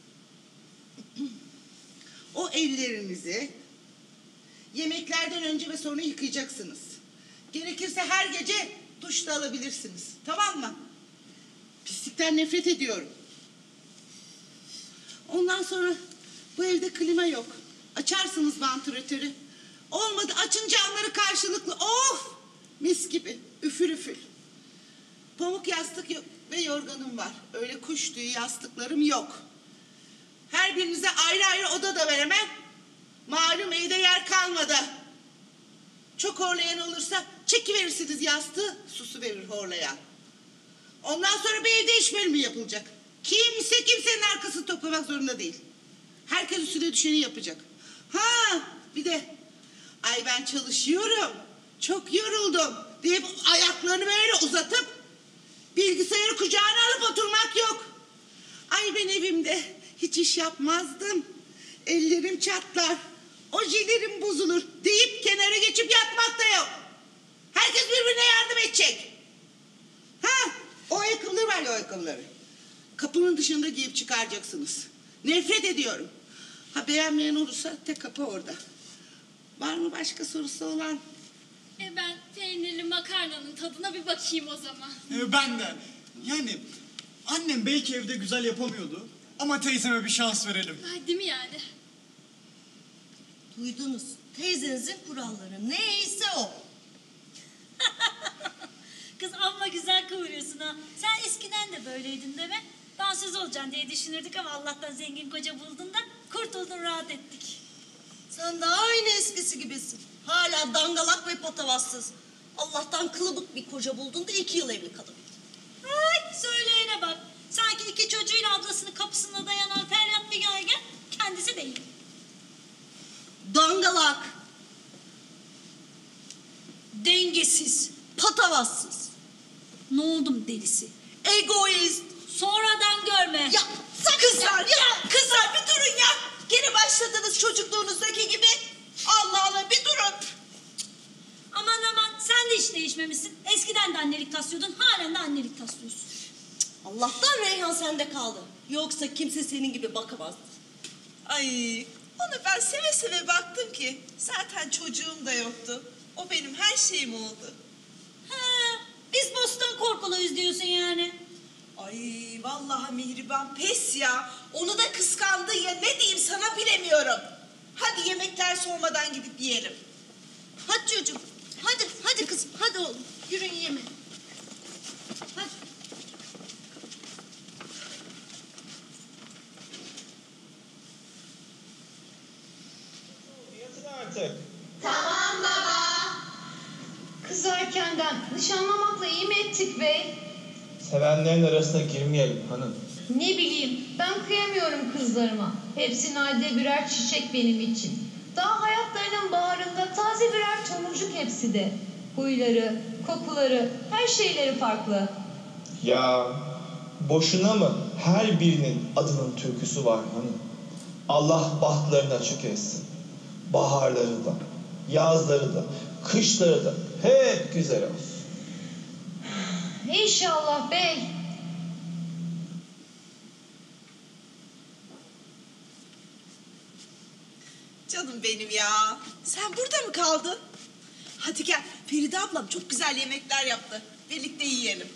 O ellerinizi yemeklerden önce ve sonra yıkayacaksınız. Gerekirse her gece duş da alabilirsiniz. Tamam mı? Pislikten nefret ediyorum. Ondan sonra bu evde klima yok. Açarsınız vantilatörü. Olmadı açın camları karşılıklı. Oh! Mis gibi. Üfür üfür. Pamuk yastık yok ve yorganım var. Öyle kuş tüyü yastıklarım yok. Her birinize ayrı ayrı oda da veremem. Malum evde yer kalmadı. Çok horlayan olursa çekiverirsiniz yastığı, susu verir horlayan. Ondan sonra bir evde iş bölümü yapılacak. Kimse kimsenin arkasını toplamak zorunda değil. Herkes üstüne düşeni yapacak. Ha bir de ay ben çalışıyorum, çok yoruldum deyip ayaklarını böyle uzatıp bilgisayarı kucağına alıp oturmak yok. Ay ben evimde hiç iş yapmazdım. Ellerim çatlar, ojilerim bozulur deyip kenara geçip yatmak da yok. Herkes birbirine yardım edecek. Ha, o ayakkabıları var ya, o ayakkabıları. Kapının dışında giyip çıkaracaksınız. Nefret ediyorum. Ha beğenmeyen olursa tek kapı orada. Var mı başka sorusu olan? E, ben peynirli makarnanın tadına bir bakayım o zaman. Ee, ben de. Yani annem belki evde güzel yapamıyordu. Ama teyzeme bir şans verelim. Ay, değil mi yani? Duydunuz. Teyzenizin kuralları neyse o. Kız amma güzel kıvırıyorsun ha. Sen eskiden de böyleydin değil mi? Dansöz olacaksın diye düşünürdük ama Allah'tan zengin koca buldun da kurtuldun, rahat ettik. Sen de aynı eskisi gibisin. Hala dangalak ve patavatsız. Allah'tan kılıbık bir koca buldun da iki yıl evli kalabildin. Ay söyleyene bak. Sanki iki çocuğuyla ablasının kapısına dayanan feryat bir gergen, kendisi değil. Dangalak. Dengesiz. Patavatsız. Ne oldum delisi? Egoist. Sonradan görme. Ya kızlar ya kızlar bir durun ya. Gene başladınız çocukluğunuzdaki gibi. Allah Allah bir durun. Aman aman, sen de hiç değişmemişsin. Eskiden de annelik taslıyordun, halen de annelik taslıyorsun. Allah'tan Reyhan sende kaldı. Yoksa kimse senin gibi bakamazdı. Ay, ona ben seve seve baktım ki zaten çocuğum da yoktu. O benim her şeyim oldu. Ha, biz bostan korkuluyuz diyorsun yani. Ay vallahi Mihriban pes ya. Onu da kıskandın ya, ne diyeyim sana bilemiyorum. Hadi yemekler soğumadan gidip yiyelim. Hadi çocuğum. Hadi hadi kızım hadi oğlum. Yürüyün yeme. Hadi. Artık. Tamam baba. Kız erkenden nişanlamakla iyi mi ettik bey? Sevenlerin arasına girmeyelim hanım. Ne bileyim, ben kıyamıyorum kızlarıma. Hepsi nadide birer çiçek benim için. Daha hayatlarının baharında taze birer tomurcuk hepsi de. Huyları, kokuları, her şeyleri farklı. Ya boşuna mı her birinin adının türküsü var hanım? Allah bahtlarını açık etsin. Baharları da, yazları da, kışları da hep güzel olsun. İnşallah bey. Canım benim ya. Sen burada mı kaldın? Hadi gel. Feride ablam çok güzel yemekler yaptı. Birlikte yiyelim.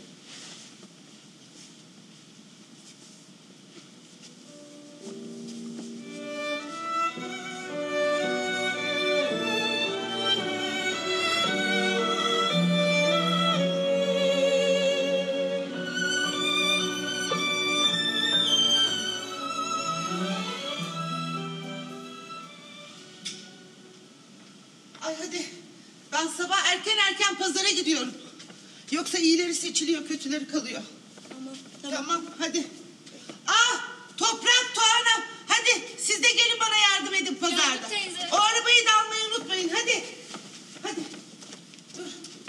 Ay hadi. Ben sabah erken erken pazara gidiyorum. Yoksa iyileri seçiliyor, kötüleri kalıyor. Tamam, tamam. Tamam, hadi. Ah, Toprak, Tuğan'ım. Hadi siz de gelin bana yardım edin pazarda. Yardım teyze. O arabayı da almayı unutmayın, hadi. Hadi. Dur.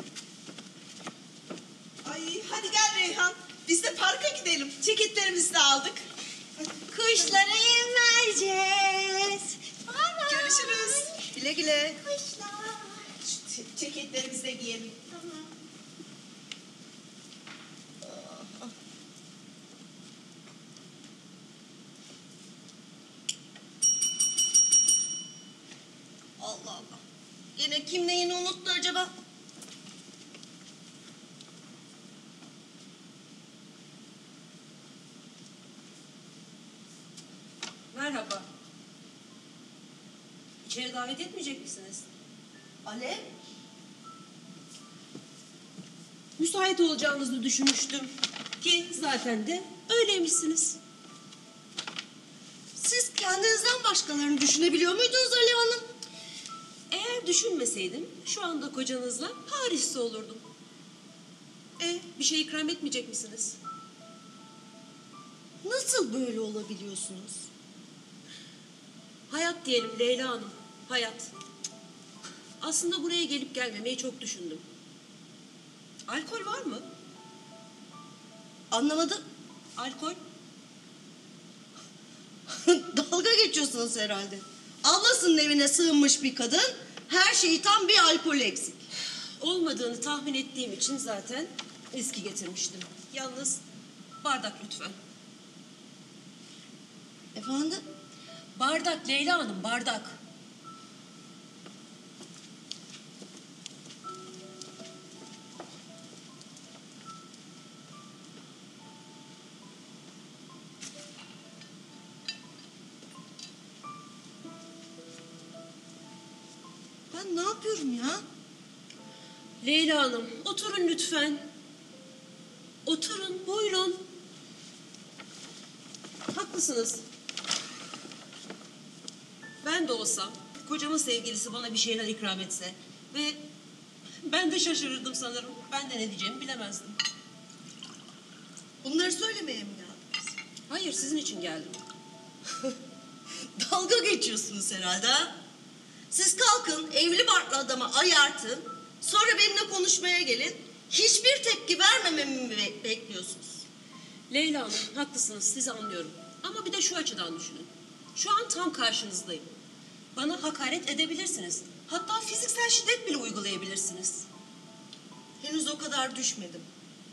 Ay, hadi gel Reyhan. Biz de parka gidelim. Ceketlerimizi de aldık. Kuşlara yem vereceğiz. Görüşürüz. Güle güle. Kuşlar. Şu ceketlerimizi de giyelim. Tamam. Allah Allah. Yine kim neyini unuttu acaba? Merhaba. İçeri davet etmeyecek misiniz? Alev? Müsait olacağınızı düşünmüştüm. Ki zaten de öyleymişsiniz. Siz kendinizden başkalarını düşünebiliyor muydunuz Alev Hanım? Eğer düşünmeseydim şu anda kocanızla Paris'te olurdum. E, bir şey ikram etmeyecek misiniz? Nasıl böyle olabiliyorsunuz? Hayat diyelim Leyla Hanım, hayat. Aslında buraya gelip gelmemeyi çok düşündüm. Alkol var mı? Anlamadım. Alkol? Dalga geçiyorsunuz herhalde. Ablasının evine sığınmış bir kadın, her şeyi tam bir alkol eksik. Olmadığını tahmin ettiğim için zaten viski getirmiştim. Yalnız bardak lütfen. Efendim? Bardak Leyla Hanım, bardak. Ben ne yapıyorum ya? Leyla Hanım, oturun lütfen. Oturun, buyurun. Haklısınız. Ben de olsam, kocamın sevgilisi bana bir şeyler ikram etse ve ben de şaşırırdım sanırım. Ben de ne diyeceğimi bilemezdim. Bunları söylemeye mi geldiniz? Hayır, sizin için geldim. Dalga geçiyorsunuz herhalde ha? Siz kalkın, evli barklı adamı ayartın, sonra benimle konuşmaya gelin. Hiçbir tepki vermememi mi be- bekliyorsunuz? Leyla Hanım, haklısınız, sizi anlıyorum. Ama bir de şu açıdan düşünün. Şu an tam karşınızdayım. Bana hakaret edebilirsiniz. Hatta fiziksel şiddet bile uygulayabilirsiniz. Henüz o kadar düşmedim.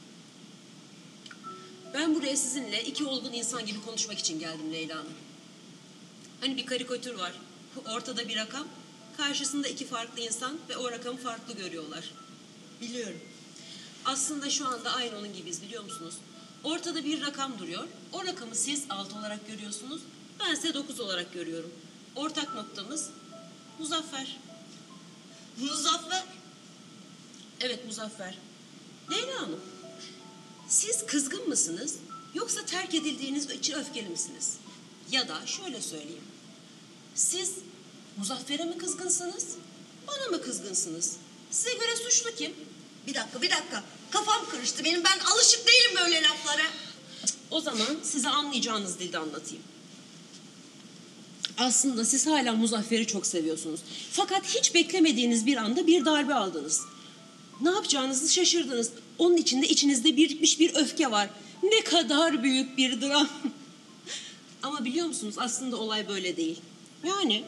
Ben buraya sizinle iki olgun insan gibi konuşmak için geldim Leyla Hanım. Hani bir karikatür var. Ortada bir rakam, karşısında iki farklı insan ve o rakamı farklı görüyorlar. Biliyorum. Aslında şu anda aynı onun gibiyiz, biliyor musunuz? Ortada bir rakam duruyor. O rakamı siz altı olarak görüyorsunuz. Ben ise dokuz olarak görüyorum. Ortak noktamız Muzaffer. Muzaffer? Evet, Muzaffer. Leyla Hanım, siz kızgın mısınız yoksa terk edildiğiniz için öfkeli misiniz? Ya da şöyle söyleyeyim. Siz Muzaffer'e mi kızgınsınız, bana mı kızgınsınız? Size göre suçlu kim? Bir dakika, bir dakika. Kafam karıştı benim. Ben alışık değilim böyle laflara. O zaman size anlayacağınız dilde anlatayım. Aslında siz hala Muzaffer'i çok seviyorsunuz. Fakat hiç beklemediğiniz bir anda bir darbe aldınız. Ne yapacağınızı şaşırdınız. Onun içinde içinizde birikmiş bir öfke var. Ne kadar büyük bir dram. Ama biliyor musunuz aslında olay böyle değil. Yani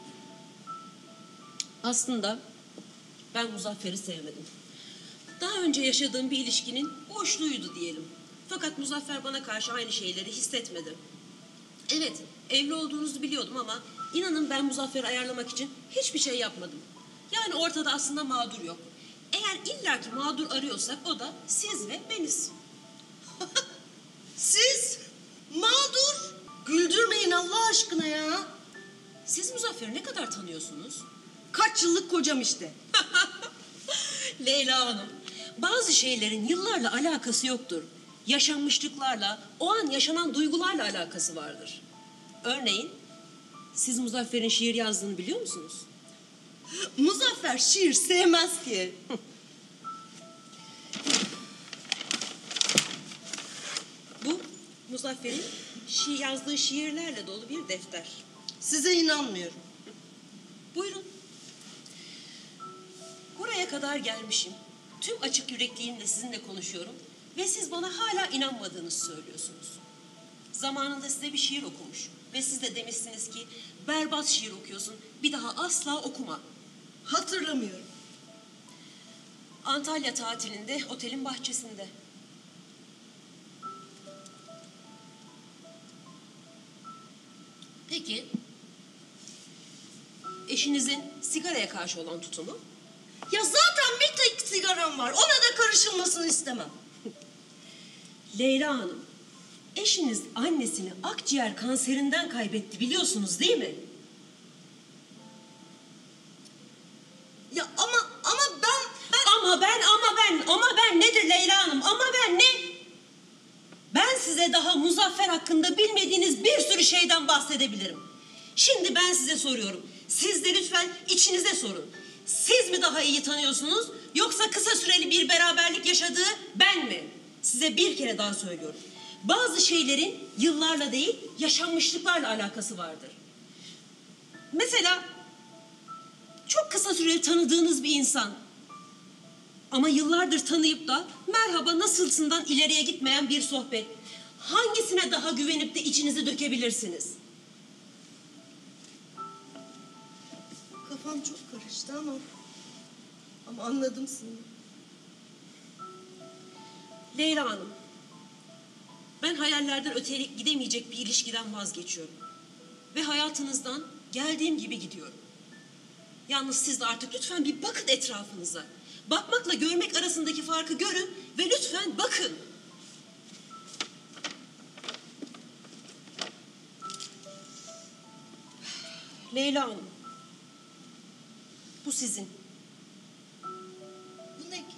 aslında ben Muzaffer'i sevmedim. Daha önce yaşadığım bir ilişkinin boşluğuydu diyelim. Fakat Muzaffer bana karşı aynı şeyleri hissetmedi. Evet, evli olduğunuzu biliyordum ama inanın ben Muzaffer'i ayarlamak için hiçbir şey yapmadım. Yani ortada aslında mağdur yok. Eğer illaki mağdur arıyorsak o da siz ve beniz. Siz? Mağdur? Güldürmeyin Allah aşkına ya. Siz Muzaffer'i ne kadar tanıyorsunuz? Kaç yıllık kocam işte. Leyla Hanım, bazı şeylerin yıllarla alakası yoktur. Yaşanmışlıklarla, o an yaşanan duygularla alakası vardır. Örneğin, siz Muzaffer'in şiir yazdığını biliyor musunuz? Muzaffer şiir sevmez ki. Bu, Muzaffer'in şi- yazdığı şiirlerle dolu bir defter. Size inanmıyorum. Buyurun. Buraya kadar gelmişim. Tüm açık yürekliğimle sizinle konuşuyorum. Ve siz bana hala inanmadığınızı söylüyorsunuz. Zamanında size bir şiir okumuş. Ve siz de demişsiniz ki berbat şiir okuyorsun. Bir daha asla okuma. Hatırlamıyorum. Antalya tatilinde otelin bahçesinde. Peki eşinizin sigaraya karşı olan tutumu? Ya zaten bir tek sigaram var. Ona da karışılmasını istemem. Leyla Hanım, eşiniz annesini akciğer kanserinden kaybetti biliyorsunuz değil mi? Ya ama ama ben, ben... Ama ben, ama ben, ama ben nedir Leyla Hanım? Ama ben ne? Ben size daha Muzaffer hakkında bilmediğiniz bir sürü şeyden bahsedebilirim. Şimdi ben size soruyorum. Siz de lütfen içinize sorun. Siz mi daha iyi tanıyorsunuz yoksa kısa süreli bir beraberlik yaşadığı ben mi? Size bir kere daha söylüyorum. Bazı şeylerin yıllarla değil yaşanmışlıklarla alakası vardır. Mesela çok kısa süreli tanıdığınız bir insan ama yıllardır tanıyıp da merhaba nasılsından ileriye gitmeyen bir sohbet. Hangisine daha güvenip de içinizi dökebilirsiniz? Kafam çok karıştı ama ama anladım seni. Leyla Hanım, ben hayallerden öteye gidemeyecek bir ilişkiden vazgeçiyorum. Ve hayatınızdan geldiğim gibi gidiyorum. Yalnız siz de artık lütfen bir bakın etrafınıza. Bakmakla görmek arasındaki farkı görün ve lütfen bakın. Leyla Hanım, bu sizin. Bu ne ki?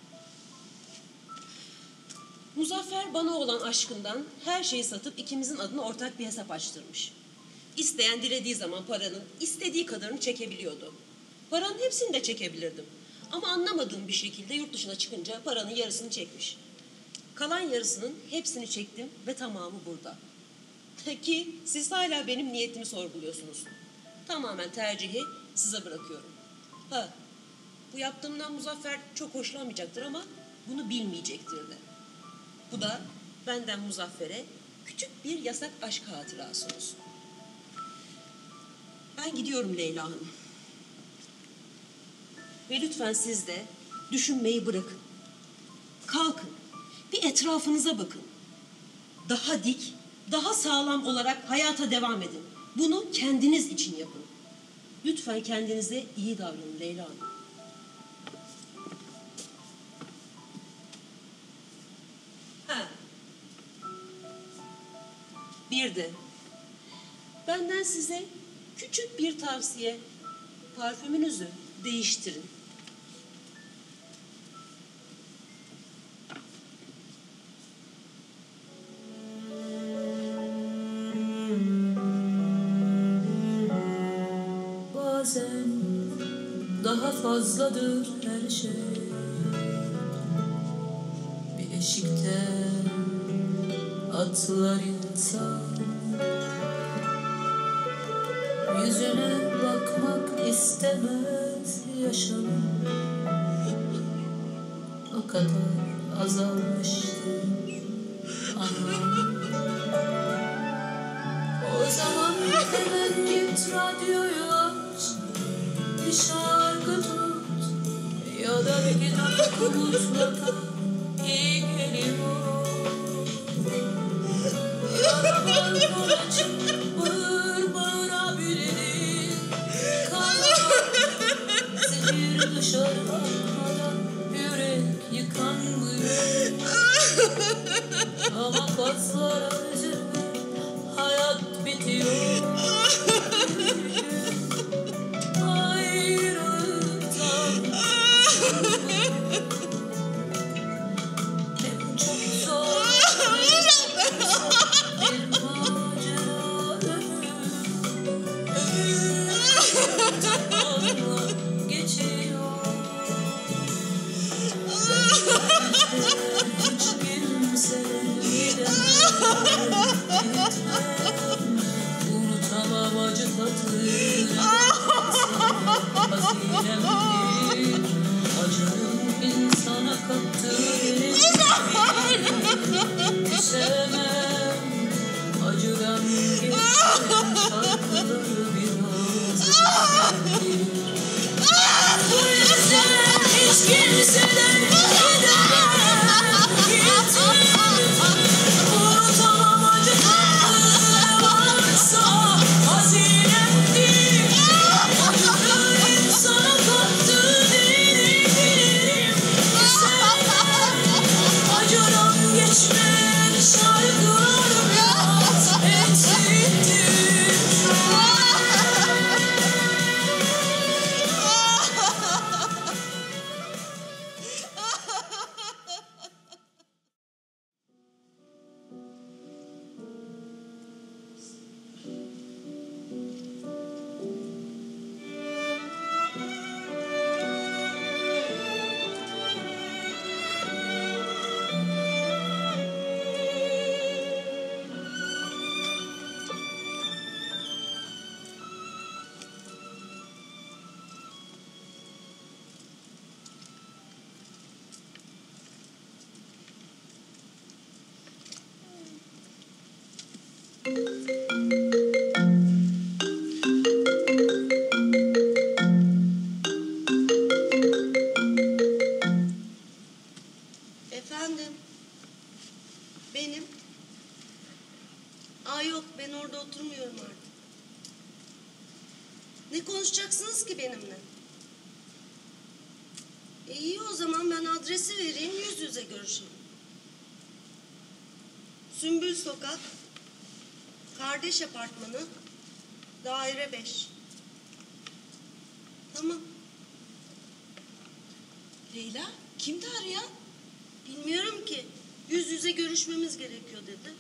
Muzaffer bana olan aşkından her şeyi satıp ikimizin adına ortak bir hesap açtırmış. İsteyen dilediği zaman paranın istediği kadarını çekebiliyordu. Paranın hepsini de çekebilirdim. Ama anlamadığım bir şekilde yurt dışına çıkınca paranın yarısını çekmiş. Kalan yarısının hepsini çektim ve tamamı burada. Ki siz hala benim niyetimi sorguluyorsunuz. Tamamen tercihi size bırakıyorum. Ha, bu yaptığımdan Muzaffer çok hoşlanmayacaktır ama bunu bilmeyecektir de. Bu da benden Muzaffer'e küçük bir yasak aşk hatırası olsun. Ben gidiyorum Leyla Hanım. Ve lütfen siz de düşünmeyi bırakın. Kalkın, bir etrafınıza bakın. Daha dik, daha sağlam olarak hayata devam edin. Bunu kendiniz için yapın. Lütfen kendinize iyi davranın Leyla Hanım. Ha. Bir de benden size küçük bir tavsiye. Parfümünüzü değiştirin. Bazen daha fazladır her şey. Bir eşikten atlar insan. Yüzüne bakmak istemez yaşamım. O kadar azalmıştır anlam. O zaman hemen git radyoyu aç, bir şarkı tut ya da bir kitap oku, mutlaka iyi geliyor. Ya da balkona çık, bağır bağırabilirim. Kalan zehir dışarı akmadan yürek yıkanmıyor. Ama kaslara üzülme, hayat bitiyor. Ayrılıktan hem çok zor bir macera ömür. Ömür zamanla geçiyor. Hiç kimseye gidemem, unutamam acı tadını. Hazinemdir, acının insana kattığı. Sevmem, acıdan geçen şarkıları biraz güzeldir. Bu yüzden hiç kimseden gidemem, gitmem. Unutamam acı tatlı varsa hazinemdir. Acıdan insana kattı diyebilirim. Sevmem, acıdan geçmeyen şarkıları biraz eksiktir. Efendim? Benim? Aa yok, ben orada oturmuyorum artık. Ne konuşacaksınız ki benimle? E iyi, o zaman ben adresi vereyim, yüz yüze görüşelim. Sümbül Sokak, Kardeş Apartmanı, Daire beş. Tamam. Leyla, kimdi arayan? Bilmiyorum ki. Yüz yüze görüşmemiz gerekiyor dedi.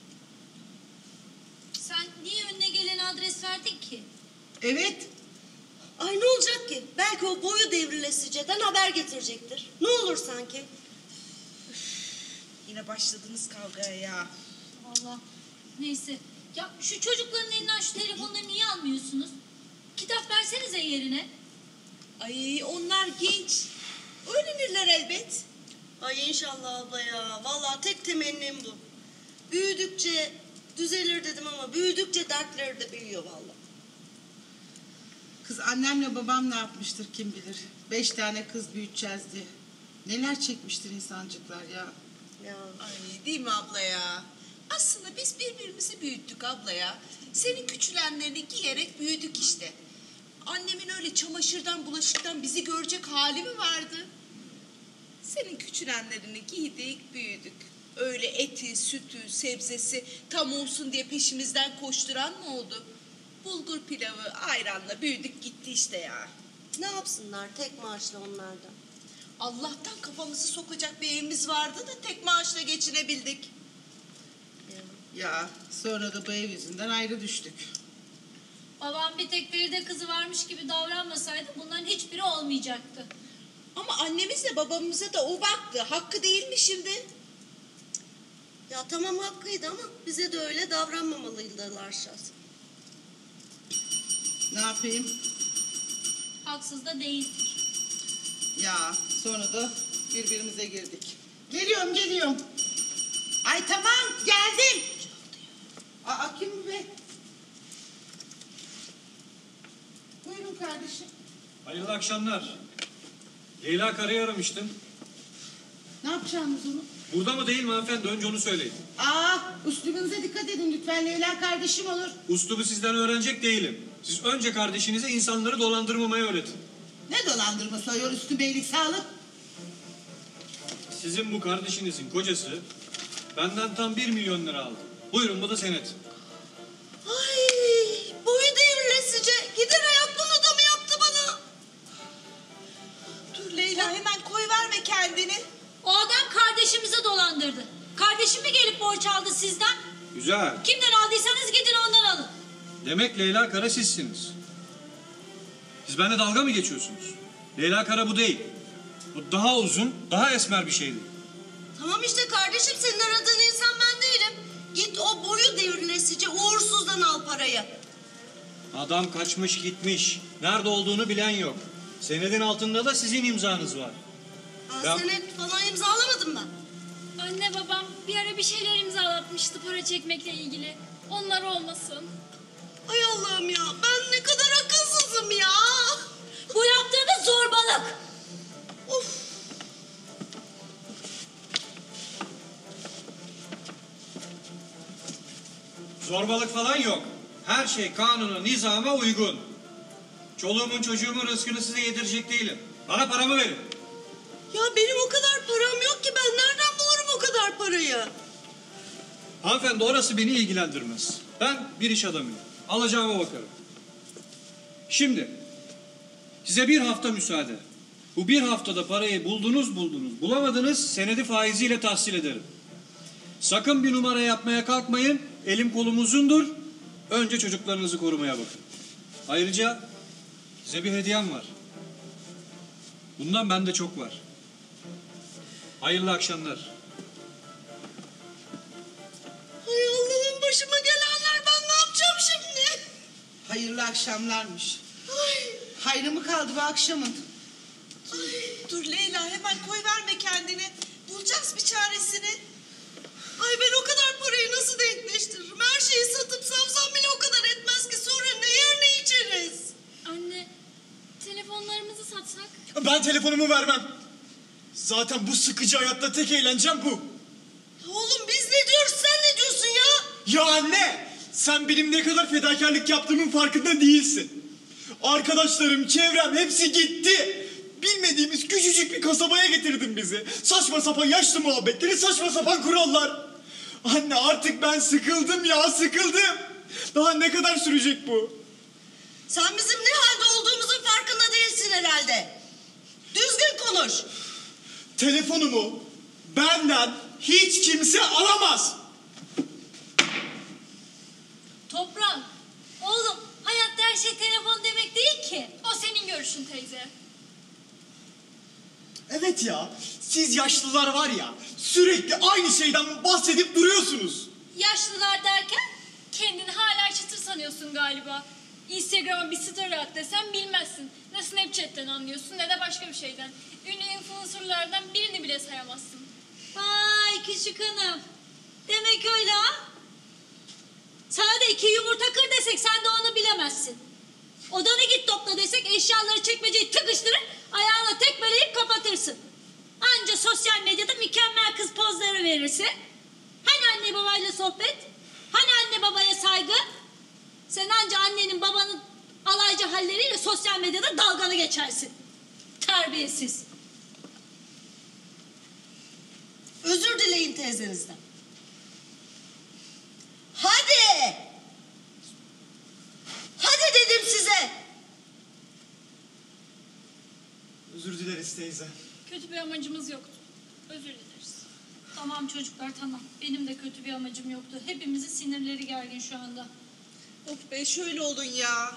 Sen niye önüne gelen adres verdin ki? Evet. Ay ne olacak ki? Belki o boyu devrilesiceden haber getirecektir. Ne olur sanki? Yine başladınız kavgaya ya. Allah. Neyse. Ya şu çocukların elinden şu telefonları niye almıyorsunuz? Kitap versenize yerine. Ay onlar genç. Öğrenirler elbet. Ay inşallah abla ya. Vallahi tek temennim bu. Büyüdükçe düzelir dedim ama büyüdükçe dertleri de büyüyor vallahi. Kız annemle babam ne yapmıştır kim bilir. Beş tane kız büyüteceğiz diye. Neler çekmiştir insancıklar ya. Ya. Ay değil mi abla ya? Aslında biz birbirimizi büyüttük abla ya. Senin küçülenlerini giyerek büyüdük işte. Annemin öyle çamaşırdan, bulaşıktan bizi görecek hali mi vardı? Senin küçülenlerini giydik, büyüdük. Öyle eti, sütü, sebzesi tam olsun diye peşimizden koşturan mı oldu? Bulgur pilavı, ayranla büyüdük gitti işte ya. Ne yapsınlar tek maaşla onlardan? Allah'tan kafamızı sokacak bir evimiz vardı da tek maaşla geçinebildik. Ya sonra da bu ev yüzünden ayrı düştük. Babam bir tek Feride kızı varmış gibi davranmasaydı bunların hiçbiri olmayacaktı. Ama annemiz de babamıza da o baktı. Hakkı değil mi şimdi? Ya tamam hakkıydı ama bize de öyle davranmamalıydılar şahsen. Ne yapayım? Haksız da değildik. Ya sonra da birbirimize girdik. Geliyorum geliyorum. Ay tamam geldim. Aa kim bu be? Buyurun kardeşim. Hayırlı akşamlar. Leyla Kara'yı aramıştım. Ne yapacağımız onu? Burada mı değil mi hanımefendi? Önce onu söyleyin. Aa üslubunuza dikkat edin lütfen. Leyla kardeşim olur. Uslubu sizden öğrenecek değilim. Siz önce kardeşinize insanları dolandırmamayı öğretin. Ne dolandırması ayol üstü beylik sağlık? Sizin bu kardeşinizin kocası benden tam bir milyon lira aldı. Buyurun bu da senet. Ay boyu devrilesice. Gider ayak bunu da mı yaptı bana? Dur Leyla hemen koy verme kendini. O adam kardeşimizi dolandırdı. Kardeşim mi gelip borç aldı sizden? Güzel. Kimden aldıysanız gidin ondan alın. Demek Leyla Kara sizsiniz. Siz benimle dalga mı geçiyorsunuz? Leyla Kara bu değil. Bu daha uzun, daha esmer bir şeydi. Tamam işte kardeşim senin aradığın insan ben değilim. Git o boyu devrilesice uğursuzdan al parayı. Adam kaçmış gitmiş. Nerede olduğunu bilen yok. Senedin altında da sizin imzanız var. Aa, Ya- senet falan imzalamadım ben. Anne babam bir ara bir şeyler imzalatmıştı para çekmekle ilgili. Onlar olmasın. Ay Allah'ım ya ben ne kadar akılsızım ya. Bu yaptığınız zorbalık. Of. Zorbalık falan yok. Her şey kanuna, nizama uygun. Çoluğumun çocuğumun rızkını size yedirecek değilim. Bana paramı verin. Ya benim o kadar param yok ki ben nereden bulurum o kadar parayı? Hanımefendi orası beni ilgilendirmez. Ben bir iş adamıyım. Alacağıma bakarım. Şimdi size bir hafta müsaade. Bu bir haftada parayı buldunuz buldunuz. Bulamadınız senedi faiziyle tahsil ederim. Sakın bir numara yapmaya kalkmayın. Elim kolum uzundur. Önce çocuklarınızı korumaya bakın. Ayrıca size bir hediyem var. Bundan bende çok var. Hayırlı akşamlar. Ay Allah'ım başıma gelenler ben ne yapacağım şimdi? Hayırlı akşamlarmış. Ay. Hayrı mı kaldı bu akşamın? Dur Leyla hemen koy verme kendini. Bulacağız bir çaresini. Ay ben o kadar parayı nasıl denkleştiririm? Her şeyi satıp savsam bile o kadar etmez ki sonra ne yer ne içeriz? Anne telefonlarımızı satsak? Ben telefonumu vermem. Zaten bu sıkıcı hayatta tek eğlencem bu. Oğlum biz ne diyoruz sen ne diyorsun ya? Ya anne! Sen benim ne kadar fedakarlık yaptığımın farkında değilsin. Arkadaşlarım, çevrem hepsi gitti. Bilmediğimiz küçücük bir kasabaya getirdin bizi. Saçma sapan yaşlı muhabbetleri, saçma sapan kurallar. Anne artık ben sıkıldım ya, sıkıldım. Daha ne kadar sürecek bu? Sen bizim ne halde olduğumuzun farkında değilsin herhalde. Düzgün konuş. Telefonumu benden hiç kimse alamaz. Toprak, oğlum hayatta her şey telefon demek değil ki. O senin görüşün teyze. Evet ya, siz yaşlılar var ya, sürekli aynı şeyden bahsedip duruyorsunuz. Yaşlılar derken kendini hala çıtır sanıyorsun galiba. Instagram'a bir story at desem bilmezsin. Ne Snapchat'ten anlıyorsun ne de başka bir şeyden. Ünlü influencerlardan birini bile sayamazsın. Vay küçük hanım. Demek öyle ha? Sana da iki yumurta kır desek sen de onu bilemezsin. Odanı git topla desek eşyaları çekmeceyi tıkıştırır, ayağına tekmeleyip kapatırsın. Anca sosyal medyada mükemmel kız pozları verirsin. Hani anne babayla sohbet? Hani anne babaya saygı? Sen anca annenin babanın alaycı halleriyle sosyal medyada dalganı geçersin. Terbiyesiz. Özür dileyin teyzenizden. Hadi. Hadi dedim size. Özür dileriz teyze. Kötü bir amacımız yoktu. Özür dileriz. Tamam çocuklar tamam. Benim de kötü bir amacım yoktu. Hepimizin sinirleri gergin şu anda. Of be şöyle olun ya.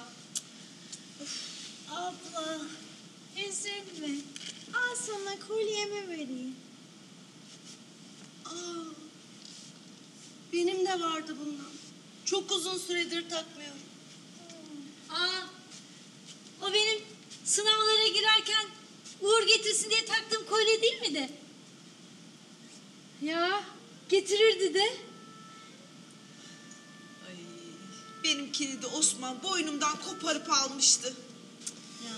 Abla, üzülme. Al sana kolyemi vereyim. Aa, de vardı bundan. Çok uzun süredir takmıyorum. Aa, o benim sınavlara girerken uğur getirsin diye taktığım kolye değil mi de? Ya getirirdi de. Ay, benimkini de Osman boynumdan koparıp almıştı. Ya.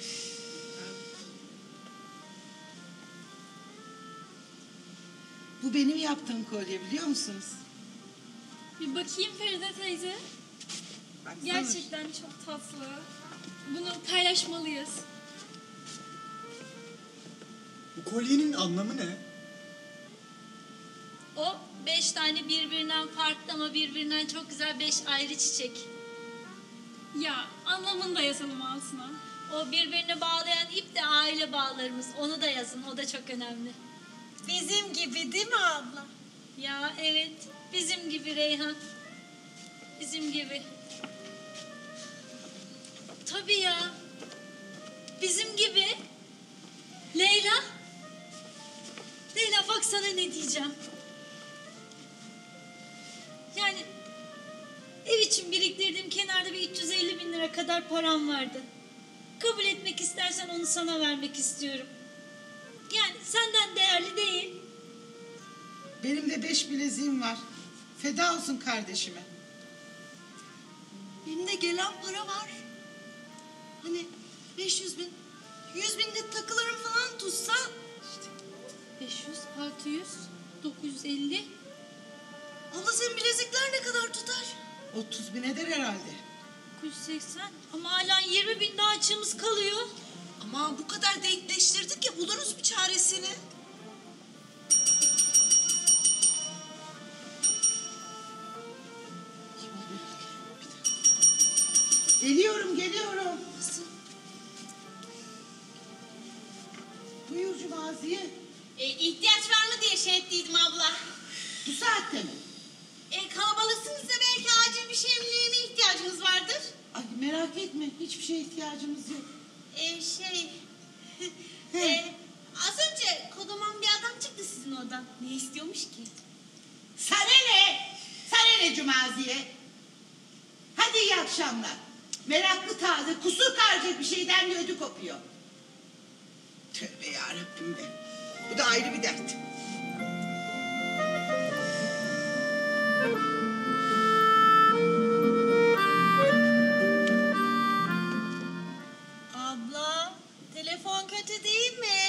Bu benim yaptığım kolye biliyor musunuz? Bir bakayım Feride teyze. Baksana. Gerçekten çok tatlı. Bunu paylaşmalıyız. Bu kolyenin anlamı ne? O beş tane birbirinden farklı ama birbirinden çok güzel beş ayrı çiçek. Ya anlamını da yazalım altına. O birbirini bağlayan ip de aile bağlarımız. Onu da yazın. O da çok önemli. Bizim gibi değil mi abla? Ya evet. Bizim gibi Reyhan. Bizim gibi. Tabii ya. Bizim gibi. Leyla. Leyla bak sana ne diyeceğim. Yani ev için biriktirdiğim kenarda bir üç yüz elli bin lira kadar param vardı. Kabul etmek istersen onu sana vermek istiyorum. Yani senden değerli değil. Benim de beş bileziğim var. Feda olsun kardeşime. Benim de gelen para var. Hani beş yüz bin, yüz bin de takılarım falan tutsa. beş yüz, altı yüz, dokuz yüz elli. Abla senin bilezikler ne kadar tutar? otuz bin eder herhalde. dokuz yüz seksen ama hala yirmi bin daha açığımız kalıyor. Aman bu kadar denkleştirdik ya buluruz bir çaresini. Geliyorum, geliyorum. Nasıl? Buyur Cumaziye. E, ihtiyaç var mı diye şey ettiydim abla. Bu saatte mi? E, kalabalıksınız da belki acil bir şeye mi ihtiyacınız vardır? Ay merak etme, hiçbir şeye ihtiyacımız yok. E, şey... e, az önce kocaman bir adam çıktı sizin oradan. Ne istiyormuş ki? Sana ne? Sana ne Cumaziye? Hadi iyi akşamlar. Meraklı taze, kusur karacak bir şeyden de ödü kopuyor. Tövbe yarabbim be. Bu da ayrı bir dert. Abla, telefon kötü değil mi?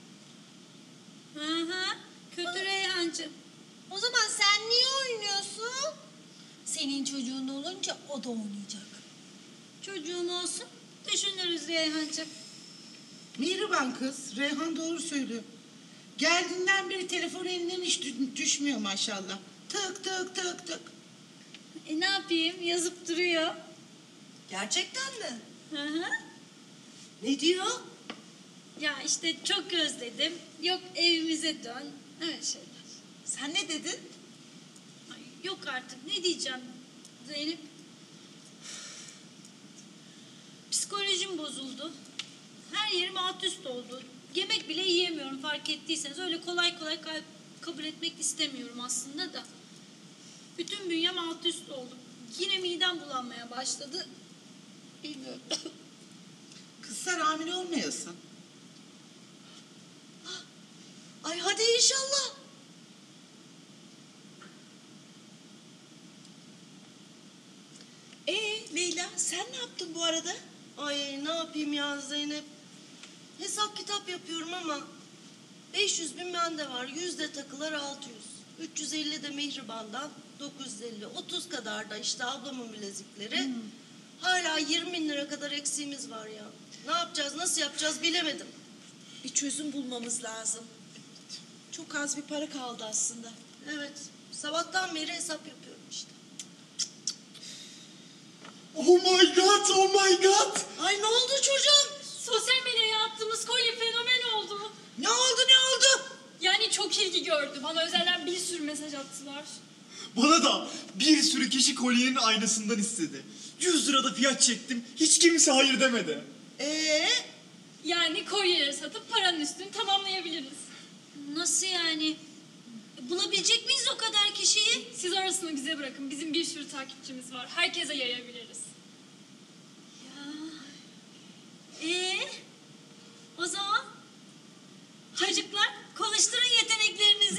Hı hı. Kötü Reyhancığım. O zaman sen niye oynuyorsun? Senin çocuğun olunca o da oynayacak. Çocuğum olsun. Düşünürüz Reyhancığım. Mihriban kız, Reyhan doğru söylüyor. Geldiğinden beri telefon elinden hiç dü- düşmüyor maşallah. Tık tık tık tık. E ne yapayım? Yazıp duruyor. Gerçekten mi? Hı hı. Ne diyor? Ya işte çok özledim. Yok evimize dön. Öyle şeyler. Sen ne dedin? Ay, yok artık. Ne diyeceğim Zeynep? Psikolojim bozuldu. Her yerim alt üst oldu. Yemek bile yiyemiyorum fark ettiyseniz. Öyle kolay kolay ka- kabul etmek istemiyorum aslında da. Bütün bünyem alt üst oldu. Yine midem bulanmaya başladı. Bilmiyorum. Kız sen hamile olmayasın. Ay hadi inşallah. Ee Leyla sen ne yaptın bu arada? Ay ne yapayım ya Zeynep? Hesap kitap yapıyorum ama beş yüz bin bende var. Yüz de takılar altı yüz. üç yüz elli de Mihriban'dan dokuz yüz elli. otuz kadar da işte ablamın bilezikleri. Hala yirmi bin lira kadar eksiğimiz var ya. Ne yapacağız, nasıl yapacağız bilemedim. Bir çözüm bulmamız lazım. Çok az bir para kaldı aslında. Evet, sabahtan beri hesap yapıyorum işte. Oh my god, oh my god. Ay ne oldu çocuğum? Sosyal medyaya attığımız kolye fenomen oldu. Ne oldu, ne oldu? Yani çok ilgi gördü. Bana özelden bir sürü mesaj attılar. Bana da bir sürü kişi kolyenin aynasından istedi. yüz lirada fiyat çektim. Hiç kimse hayır demedi. Ee? Yani kolyeleri satıp paranın üstünü tamamlayabiliriz. Nasıl yani? Bulabilecek miyiz o kadar kişiyi? Siz orasını bize bırakın. Bizim bir sürü takipçimiz var. Herkese yayabiliriz. Ee, o zaman çocuklar konuşturun yeteneklerinizi.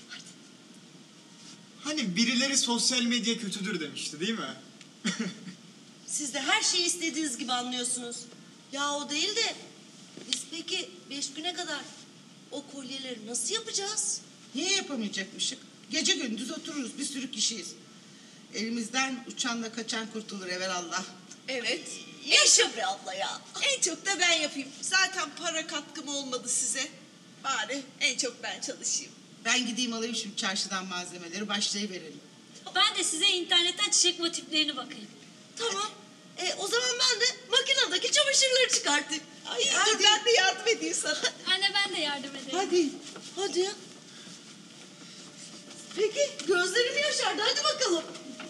Hani birileri sosyal medya kötüdür demişti değil mi? Siz de her şeyi istediğiniz gibi anlıyorsunuz. Ya o değil de biz peki beş güne kadar o kolyeleri nasıl yapacağız? Niye yapamayacakmışık? Gece gündüz otururuz, bir sürü kişiyiz. Elimizden uçanla kaçan kurtulur evelallah. Evet. Yaşa be abla ya. En çok da ben yapayım. Zaten para katkım olmadı size. Bari en çok ben çalışayım. Ben gideyim alayım şimdi çarşıdan malzemeleri, başlayıverelim. Ben de size internetten çiçek motiflerini bakayım. Tamam. E, o zaman ben de makinedeki çamaşırları çıkartayım. Ay dur ben de yardım edeyim sana. Anne ben de yardım edeyim. Hadi. Hadi ya. Peki gözlerim yaşardı. Hadi bakalım.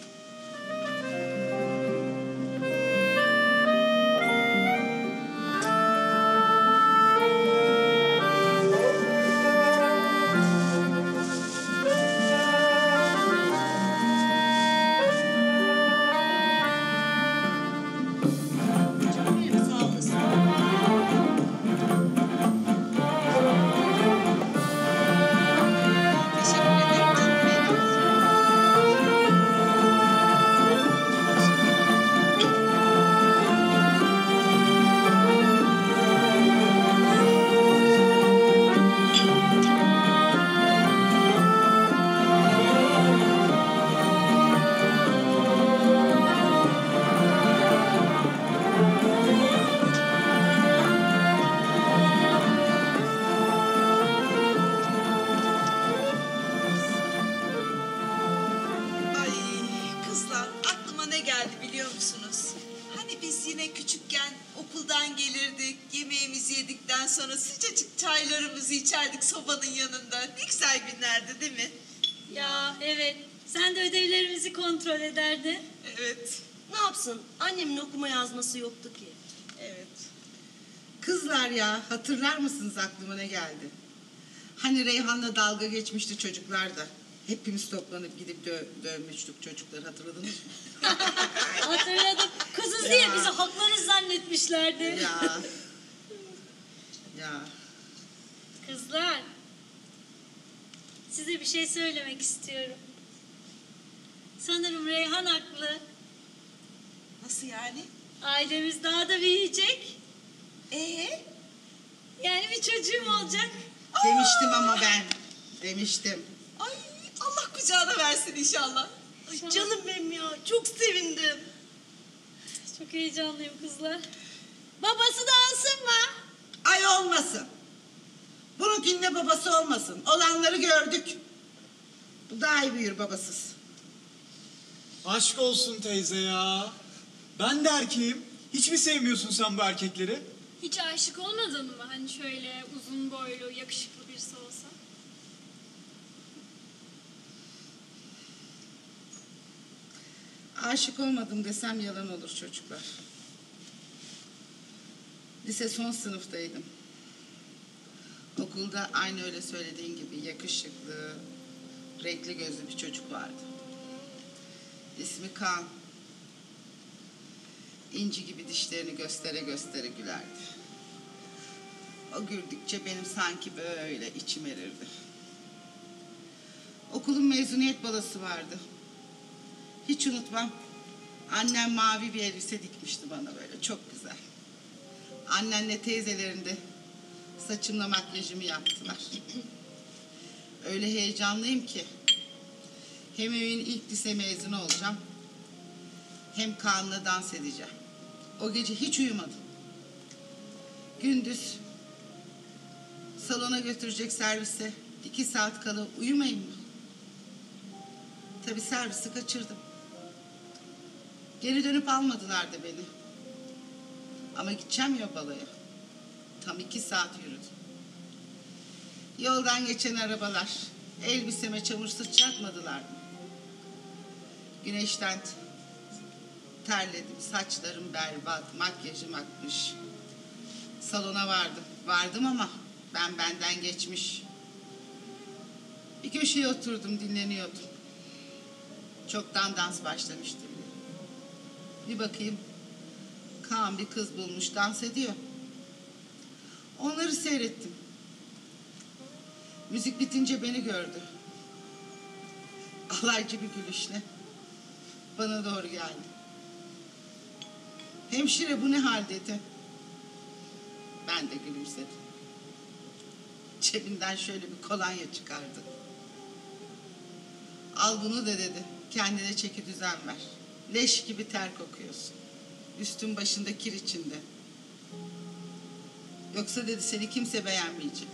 Ay kızlar aklıma ne geldi biliyor musunuz? Hani biz yine küçükken okuldan gelirdik, yemeğimizi yedikten sonra sıcacık çaylarımızı içerdik sobanın yanında. Ne güzel günlerdi değil mi? Ya evet. Sen de ödevlerimizi kontrol ederdin. Evet. Ne yapsın? Annemin okuma yazması yoktu ki. Evet. Kızlar ya, hatırlar mısınız aklıma ne geldi? Hani Reyhan'la dalga geçmişti çocuklar da. Hepimiz toplanıp gidip dö dövmüştük çocukları, hatırladınız mı? Hatırladım. Kızız diye bizi haklarız zannetmişlerdi. Ya. Ya. Kızlar. Size bir şey söylemek istiyorum. Sanırım Reyhan haklı. Nasıl yani? Ailemiz daha da büyüyecek. Ee? Yani bir çocuğum olacak. Demiştim ama ben. Demiştim. Ay Allah kucağına versin inşallah. Ay canım benim ya. Çok sevindim. Çok heyecanlıyım kızlar. Babası da alsın mı? Ay olmasın. Bununkinin de babası olmasın. Olanları gördük. Bu daha iyi büyür babasız. Aşk olsun teyze ya. Ben de erkeğim. Hiç mi sevmiyorsun sen bu erkekleri? Hiç aşık olmadın mı? Hani şöyle uzun boylu, yakışıklı birisi olsa. Aşık olmadım desem yalan olur çocuklar. Lise son sınıftaydım. Okulda aynı öyle söylediğin gibi yakışıklı, renkli gözlü bir çocuk vardı. İsmi Kaan. İnci gibi dişlerini göstere göstere gülerdi. O güldükçe benim sanki böyle içim erirdi. Okulun mezuniyet balası vardı. Hiç unutmam. Annem mavi bir elbise dikmişti bana böyle çok güzel. Annenle teyzelerinde saçımla makyajımı yaptılar. Öyle heyecanlıyım ki hem evin ilk lise mezunu olacağım hem Kaan'la dans edeceğim. O gece hiç uyumadım. Gündüz salona götürecek servise iki saat kala uyumayayım mı? Tabii servisi kaçırdım. Geri dönüp almadılar da beni. Ama gideceğim ya balaya. Tam iki saat yürüdüm. Yoldan geçen arabalar elbiseme çamur sıçratmadılar mı? Güneşten terledim, saçlarım berbat, makyajım akmış. Salona vardım. Vardım ama ben benden geçmiş. Bir köşeye oturdum, dinleniyordum. Çoktan dans başlamıştı bile. Bir bakayım, Kaan bir kız bulmuş, dans ediyor. Onları seyrettim. Müzik bitince beni gördü. Alaycı bir gülüşle bana doğru geldi. Hemşire bu ne hal dedi. Ben de gülümsedim. Cebinden şöyle bir kolonya çıkardı. Al bunu da dedi. Kendine çeki düzen ver. Leş gibi ter kokuyorsun. Üstün başında kir içinde. Yoksa dedi seni kimse beğenmeyecek.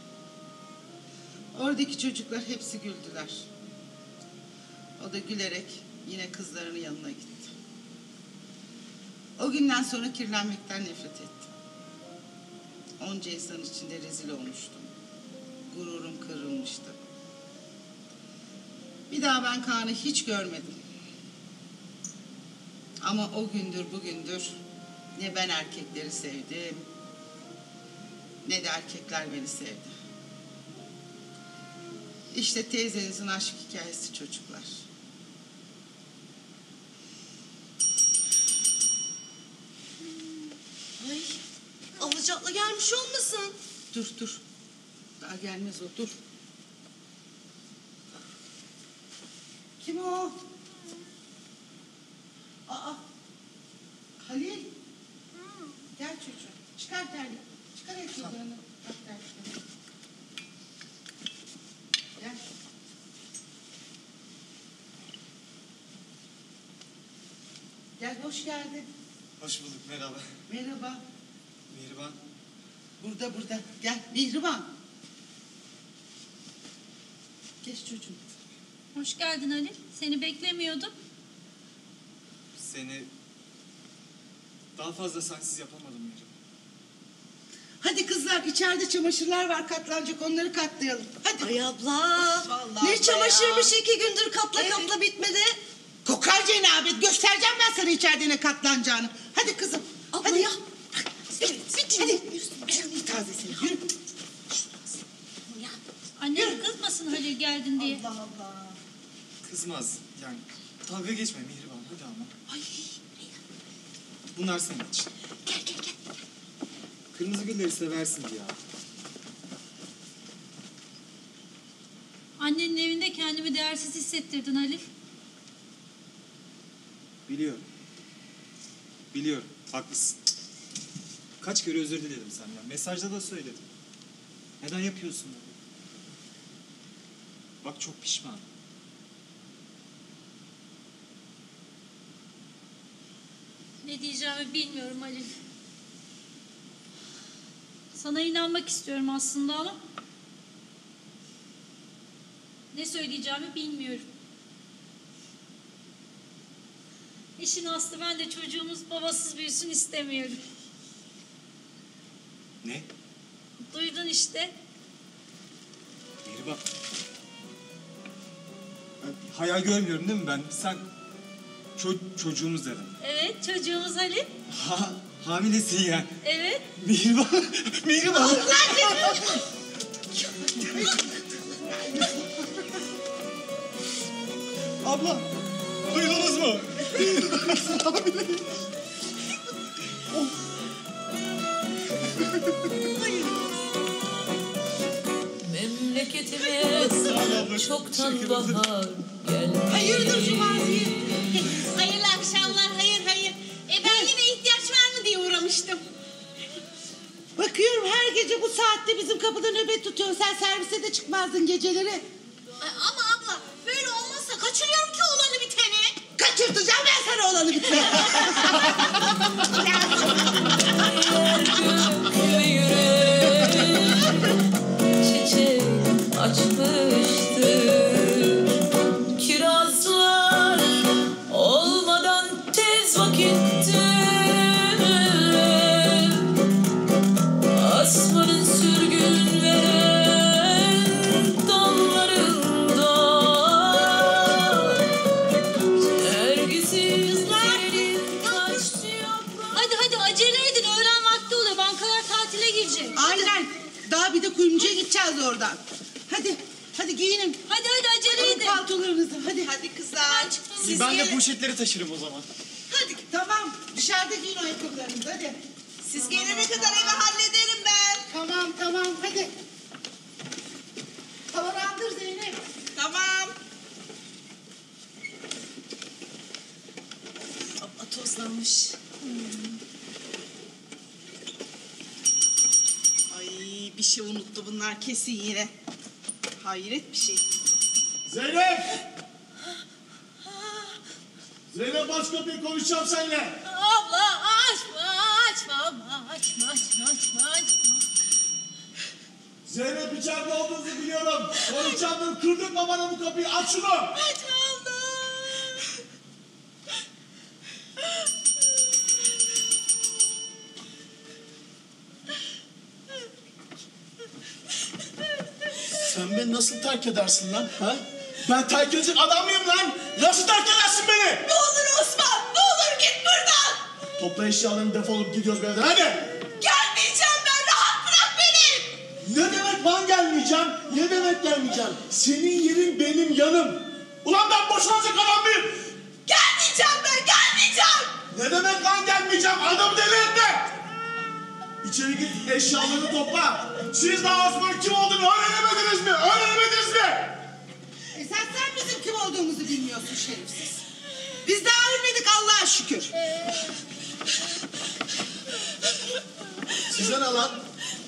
Oradaki çocuklar hepsi güldüler. O da gülerek yine kızlarının yanına gitti. O günden sonra kirlenmekten nefret ettim. Onca insan içinde rezil olmuştum. Gururum kırılmıştı. Bir daha ben Kaan'ı hiç görmedim. Ama o gündür bugündür ne ben erkekleri sevdim, ne de erkekler beni sevdi. İşte teyzenizin aşk hikayesi çocuklar. Ay, alacakla gelmiş olmasın? Dur dur. Daha gelmez o, dur. Kim o? Aa, Halil. Gel çocuğum. Çıkar terlik. Çıkar ayakkabılarını. Bak terlikleri. Gel. Gel, hoş geldin. Hoş bulduk, merhaba. Merhaba. Mihriban. Burada burada. Gel Mihriban. Geç çocuğum. Hoş geldin Ali. Seni beklemiyordum. Seni daha fazla sensiz yapamadım Mihriban. Hadi kızlar, içeride çamaşırlar var katlanacak, onları katlayalım. Hadi. Ay abla. Vallahi Ne abla çamaşırmış ya. iki gündür katla Evet. katla bitmedi. Kokar cenabet, göstereceğim ben sana içeride ne katlanacağını. Hadi kızım. Abla hadi. ya. Evet, hadi. Bir tazesini, yürü. Annem kızmasın Halil geldin diye. Allah Allah. Kızmaz, yani dalga geçme Mihriban, hadi ama. Ay. Bunlar senin için. Gel gel gel. Kırmızı gülleri seversin ya. Annenin evinde kendimi değersiz hissettirdin Halil. Biliyorum. Biliyorum, haklısın. Kaç kere özür diledim senden. Mesajda da söyledim. Neden yapıyorsun bunu? Bak çok pişmanım. Ne diyeceğimi bilmiyorum Halil. Sana inanmak istiyorum aslında ama ne söyleyeceğimi bilmiyorum. İşin aslı ben de çocuğumuz babasız büyüsün istemiyorum. Ne? Duydun işte. Mihriban. Ben hayal görmüyorum değil mi ben? Sen ço- çocuğumuz dedin. Evet çocuğumuz Halil. Ha, hamilesin yani. Evet. Mihriban. Mihriban. Abla. Duydunuz mu? Memleketime çoktan bahar geldi. Hayırdır Cumaziye? Hayırlı akşamlar, hayır hayır. E ben yine ihtiyaç var mı diye uğramıştım. Bakıyorum her gece bu saatte bizim kapıda nöbet tutuyor. Sen servise de çıkmazdın geceleri. Ay, ama abla böyle olmazsa kaçırıyorum ki olanı biteni. Kaçırtacağım ben sana olanı biteni. Çiçek açmıştır. Kirazlar olmadan tez vakitte asmanın sürgün veren dallarında ergisiz senin kaçtı yaprak. Hadi hadi acele edin öğlen vakti oluyor. Bankalar tatile girecek. Aynen. Daha bir de kuyumcuya gideceğiz oradan. Hadi Hadi giyinin. Hadi hadi acele Alın edin. paltolarınızı. Hadi. Hadi kızlar. Siz ben de poşetleri taşırım o zaman. Hadi tamam. Dışarıda giyin o ayakkabılarınızı hadi. Siz gelene kadar evi hallederim ben. Tamam tamam hadi. Havalandır Zeynep. Tamam. Abla tozlanmış. Ay bir şey unuttu bunlar kesin yine. Hayret bir şey. Zeynep! Zeynep aç kapıyı, konuşacağım seninle. Abla açma açma abla açma açma açma açma. Zeynep içeride olduğunuzu biliyorum. Konuşacağım, kırdırtma bana bu kapıyı, aç şunu. Açma abla. Sen beni nasıl terk edersin lan? Ha? Ben terk edecek adam mıyım lan? Nasıl terk edersin beni? Ne olur Osman, ne olur git buradan. Topla eşyalarını, defolup gidiyoruz bir yerden, hadi. Gelmeyeceğim ben, rahat bırak beni. Ne demek lan gelmeyeceğim? Ne demek gelmeyeceğim? Senin yerin benim yanım. Ulan ben boşanacak adam mıyım? Gelmeyeceğim ben, gelmeyeceğim. Ne demek lan gelmeyeceğim? Adamı deli etme. İçeri git, eşyalarını topla. Siz daha Osman'ın kim olduğunu öğrenemediniz mi? Öğrenemediniz mi? Esas sen bizim kim olduğumuzu bilmiyorsun şerefsiz. Biz daha ölmedik Allah'a şükür. Size ne lan?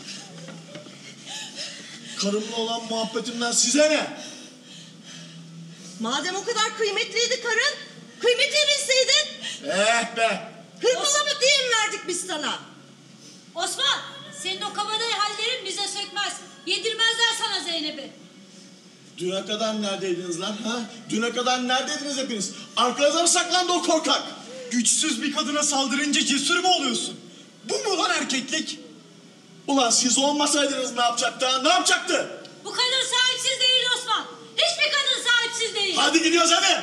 Karımla olan muhabbetimden size ne? Madem o kadar kıymetliydi karın, kıymetini bilseydin. Eh be! Hırpalama diye mi verdik biz sana? Osman senin o kabadayı hallerin bize sökmez. Yedirmezler sana Zeynep'i. Düne kadar neredeydiniz lan? Ha? Düne kadar neredeydiniz hepiniz? Arkanıza mı saklandı o korkak? Güçsüz bir kadına saldırınca cesur mu oluyorsun? Bu mu lan erkeklik? Ulan siz olmasaydınız ne yapacaktı ha? Ne yapacaktı? Bu kadın sahipsiz değil Osman. Hiçbir kadın sahipsiz değil. Hadi gidiyoruz hadi.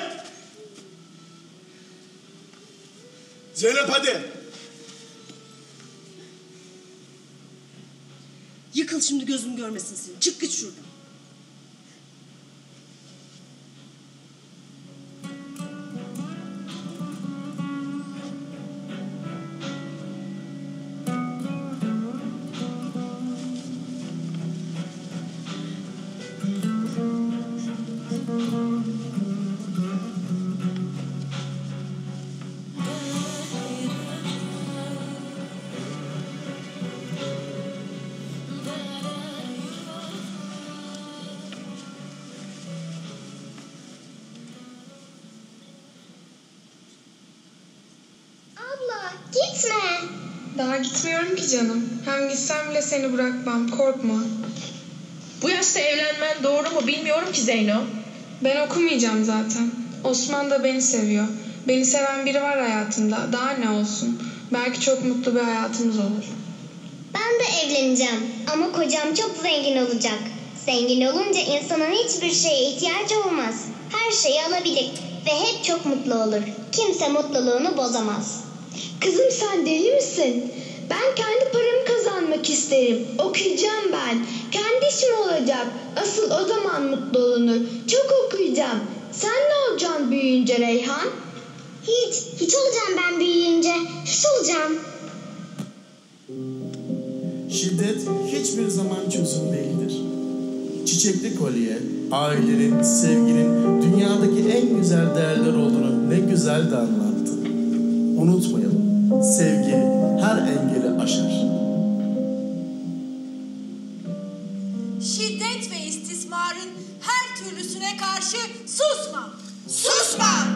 Zeynep hadi. Yıkıl şimdi, gözüm görmesin seni. Çık git şuradan. Gitme. Daha gitmiyorum ki canım. Hem gitsem bile seni bırakmam, korkma. Bu yaşta evlenmen doğru mu bilmiyorum ki Zeyno. Ben okumayacağım zaten. Osman da beni seviyor. Beni seven biri var hayatımda. Daha ne olsun? Belki çok mutlu bir hayatımız olur. Ben de evleneceğim ama kocam çok zengin olacak. Zengin olunca insanın hiçbir şeye ihtiyacı olmaz. Her şeyi alabilir ve hep çok mutlu olur. Kimse mutluluğunu bozamaz. Kızım sen deli misin? Ben kendi paramı kazanmak isterim. Okuyacağım ben. Kendi işim olacak. Asıl o zaman mutlu olunur. Çok okuyacağım. Sen ne olacaksın büyüyünce Reyhan? Hiç. Hiç olacağım ben büyüyünce. Hiç olacağım. Şiddet hiçbir zaman çözüm değildir. Çiçekli kolye, ailenin, sevginin dünyadaki en güzel değerler olduğunu ne güzel de anlattı. Unutmayalım, sevgi her engeli aşar. Şiddet ve istismarın her türlüsüne karşı susma. Susma!